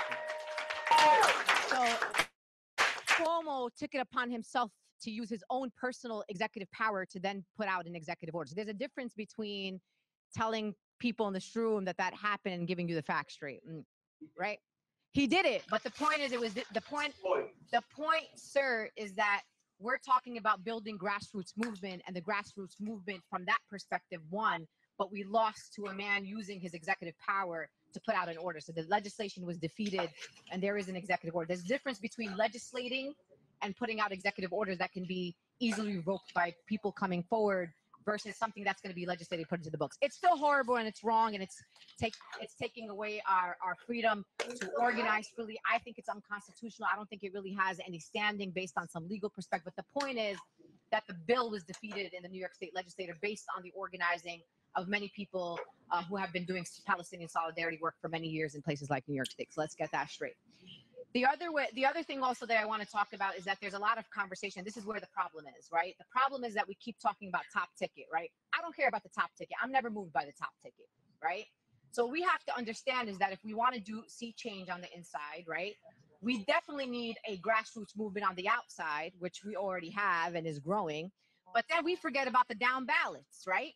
this room. So Cuomo took it upon himself to use his own personal executive power to then put out an executive order. So there's a difference between telling people in this room that that happened and giving you the facts straight, right? He did it, but the point is, it was the, the point. The point, sir, is that we're talking about building grassroots movement, and the grassroots movement from that perspective won, but we lost to a man using his executive power to put out an order. So the legislation was defeated, and there is an executive order. There's a difference between legislating and putting out executive orders that can be easily revoked by people coming forward versus something that's going to be legislated, put into the books. It's still horrible and it's wrong, and it's take it's taking away our, our freedom to organize freely. I think it's unconstitutional. I don't think it really has any standing based on some legal perspective. But the point is that the bill was defeated in the New York State legislature based on the organizing of many people uh, who have been doing Palestinian solidarity work for many years in places like New York State. So let's get that straight. The other way, the other thing also that I want to talk about is that there's a lot of conversation. This is where the problem is, right? The problem is that we keep talking about top ticket, right? I don't care about the top ticket. I'm never moved by the top ticket, right? So what we have to understand is that if we want to do see change on the inside, right, we definitely need a grassroots movement on the outside, which we already have and is growing. But then we forget about the down ballots, right?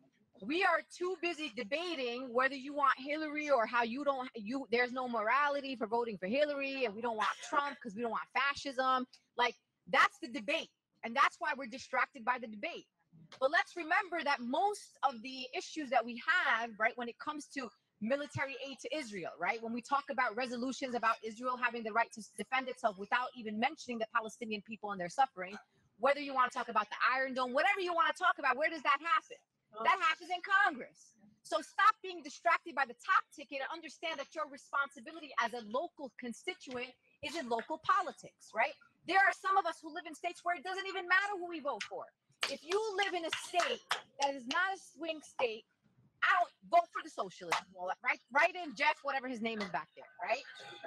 We are too busy debating whether you want Hillary or how you don't, you, there's no morality for voting for Hillary, and we don't want Trump because we don't want fascism. Like, that's the debate. And that's why we're distracted by the debate. But let's remember that most of the issues that we have, right, when it comes to military aid to Israel, right, when we talk about resolutions about Israel having the right to defend itself without even mentioning the Palestinian people and their suffering, whether you want to talk about the Iron Dome, whatever you want to talk about, where does that happen? That happens in Congress. So stop being distracted by the top ticket and understand that your responsibility as a local constituent is in local politics, right? There are some of us who live in states where it doesn't even matter who we vote for. If you live in a state that is not a swing state, I don't vote for the socialists. Right, right in Jeff, whatever his name is back there, right?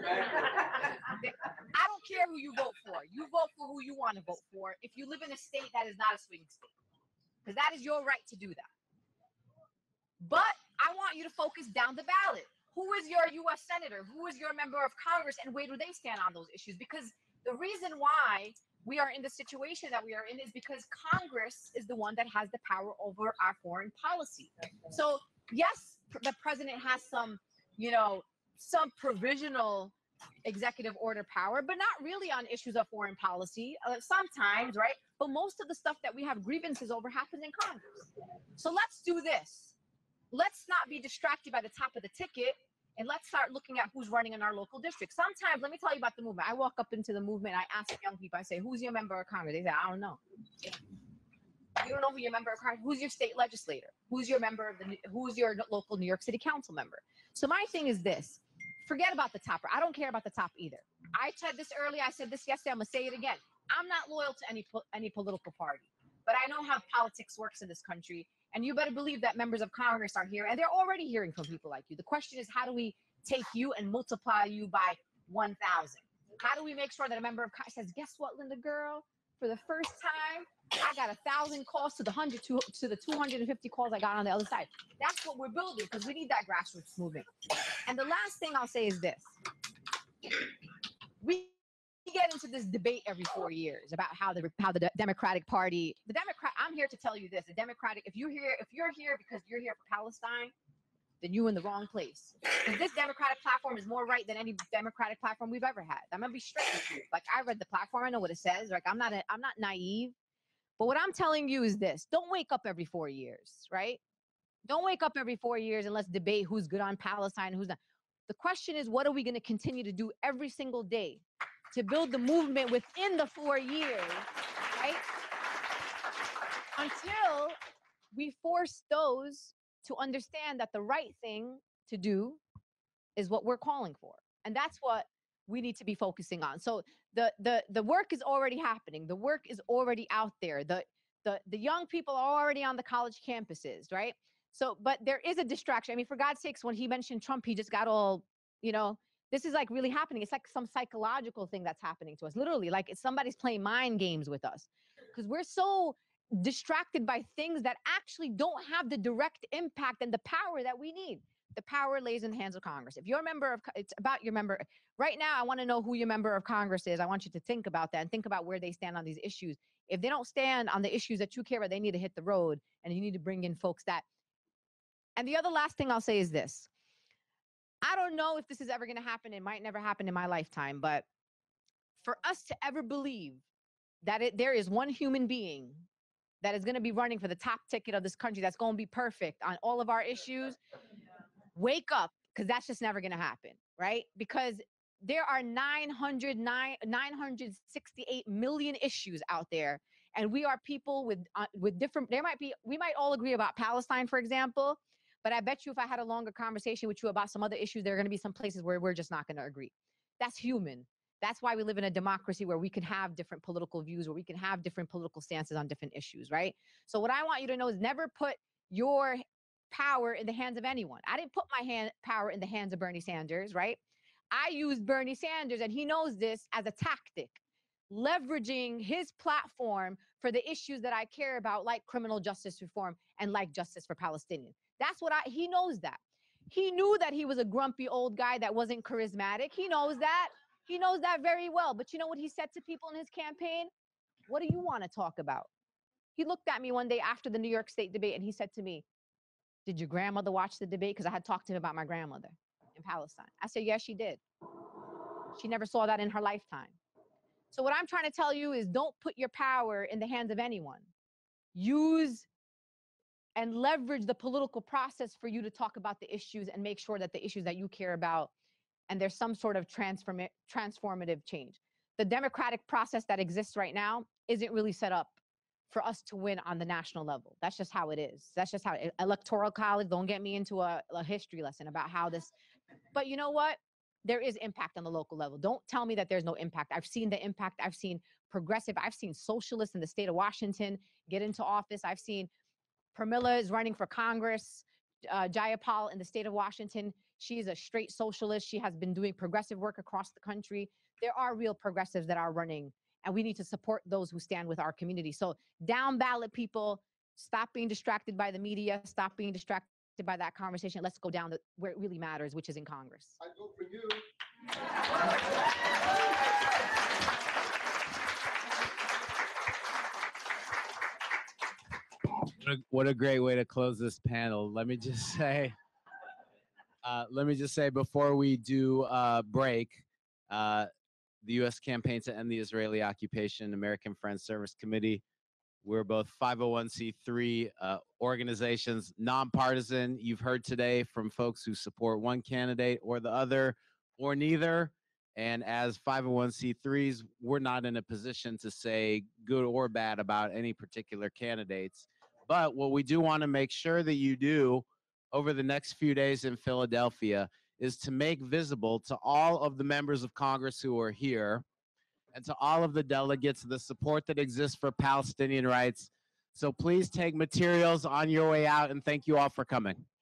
I don't care who you vote for. You vote for who you want to vote for if you live in a state that is not a swing state, because that is your right to do that. But I want you to focus down the ballot. Who is your U S senator? Who is your member of Congress? And where do they stand on those issues? Because the reason why we are in the situation that we are in is because Congress is the one that has the power over our foreign policy. So yes, the president has some, you know, some provisional executive order power, but not really on issues of foreign policy. Uh, sometimes, right? But most of the stuff that we have grievances over happens in Congress. So let's do this. Let's not be distracted by the top of the ticket, and let's start looking at who's running in our local district. Sometimes, let me tell you about the movement. I walk up into the movement, I ask young people, I say, who's your member of Congress? They say, I don't know. You don't know who your member of Congress, who's your state legislator? Who's your member of the, who's your local New York City council member? So my thing is this, forget about the topper. I don't care about the top either. I said this earlier, I said this yesterday, I'm gonna say it again. I'm not loyal to any, any political party, but I know how politics works in this country. And you better believe that members of Congress are here, and they're already hearing from people like you. The question is, how do we take you and multiply you by one thousand? How do we make sure that a member of Congress says, guess what, Linda girl? For the first time, I got a thousand calls to the hundred to, to the two hundred fifty calls I got on the other side. That's what we're building, because we need that grassroots movement. And the last thing I'll say is this. We get into this debate every four years about how the how the Democratic Party, the Democrat. I'm here to tell you this: the Democratic. If you're here, if you're here because you're here for Palestine, then you're in the wrong place. Because this Democratic platform is more right than any Democratic platform we've ever had. I'm gonna be straight with you. Like, I read the platform, I know what it says. Like, I'm not a, I'm not naive. But what I'm telling you is this: don't wake up every four years, right? Don't wake up every four years and let's debate who's good on Palestine, who's not. The question is, what are we going to continue to do every single day to build the movement within the four years, right? Until we force those to understand that the right thing to do is what we're calling for. And that's what we need to be focusing on. So the the the work is already happening. The work is already out there. The the the young people are already on the college campuses, right? So, but there is a distraction. I mean, for God's sakes, when he mentioned Trump, he just got all, you know, this is like really happening. It's like some psychological thing that's happening to us. Literally, like it's somebody's playing mind games with us because we're so distracted by things that actually don't have the direct impact and the power that we need. The power lays in the hands of Congress. If you're a member of, it's about your member. Right now, I want to know who your member of Congress is. I want you to think about that and think about where they stand on these issues. If they don't stand on the issues that you care about, they need to hit the road, and you need to bring in folks that. And the other last thing I'll say is this. I don't know if this is ever going to happen. It might never happen in my lifetime, but for us to ever believe that it, there is one human being that is going to be running for the top ticket of this country that's going to be perfect on all of our issues, wake up, because that's just never going to happen, right? Because there are nine hundred sixty-eight million issues out there, and we are people with uh, with different, there might be, we might all agree about Palestine, for example, but I bet you if I had a longer conversation with you about some other issues, there are going to be some places where we're just not going to agree. That's human. That's why we live in a democracy where we can have different political views, where we can have different political stances on different issues, right? So what I want you to know is never put your power in the hands of anyone. I didn't put my hand power in the hands of Bernie Sanders, right? I used Bernie Sanders, and he knows this, as a tactic, leveraging his platform for the issues that I care about, like criminal justice reform and like justice for Palestinians. That's what I, he knows that. He knew that he was a grumpy old guy that wasn't charismatic. He knows that. He knows that very well. But you know what he said to people in his campaign? What do you want to talk about? He looked at me one day after the New York State debate, and he said to me, did your grandmother watch the debate? Because I had talked to him about my grandmother in Palestine. I said, yes, she did. She never saw that in her lifetime. So what I'm trying to tell you is don't put your power in the hands of anyone. Use and leverage the political process for you to talk about the issues and make sure that the issues that you care about, and there's some sort of transform transformative change. The democratic process that exists right now isn't really set up for us to win on the national level. That's just how it is. That's just how it, electoral college, don't get me into a, a history lesson about how this, but you know what? There is impact on the local level. Don't tell me that there's no impact. I've seen the impact. I've seen progressive. I've seen socialists in the state of Washington get into office. I've seen Pramila is running for Congress. Uh, Jayapal in the state of Washington. She's a straight socialist. She has been doing progressive work across the country. There are real progressives that are running, and we need to support those who stand with our community. So down ballot people, stop being distracted by the media. Stop being distracted by that conversation. Let's go down the, where it really matters, which is in Congress. I vote for you. What a, what a great way to close this panel. Let me just say, uh, let me just say before we do uh, break, uh, the U S Campaign to End the Israeli Occupation American Friends Service Committee, we're both five oh one c three uh, organizations, nonpartisan. You've heard today from folks who support one candidate or the other or neither. And as five oh one c threes, we're not in a position to say good or bad about any particular candidates. But what we do want to make sure that you do over the next few days in Philadelphia is to make visible to all of the members of Congress who are here and to all of the delegates the support that exists for Palestinian rights. So please take materials on your way out, and thank you all for coming.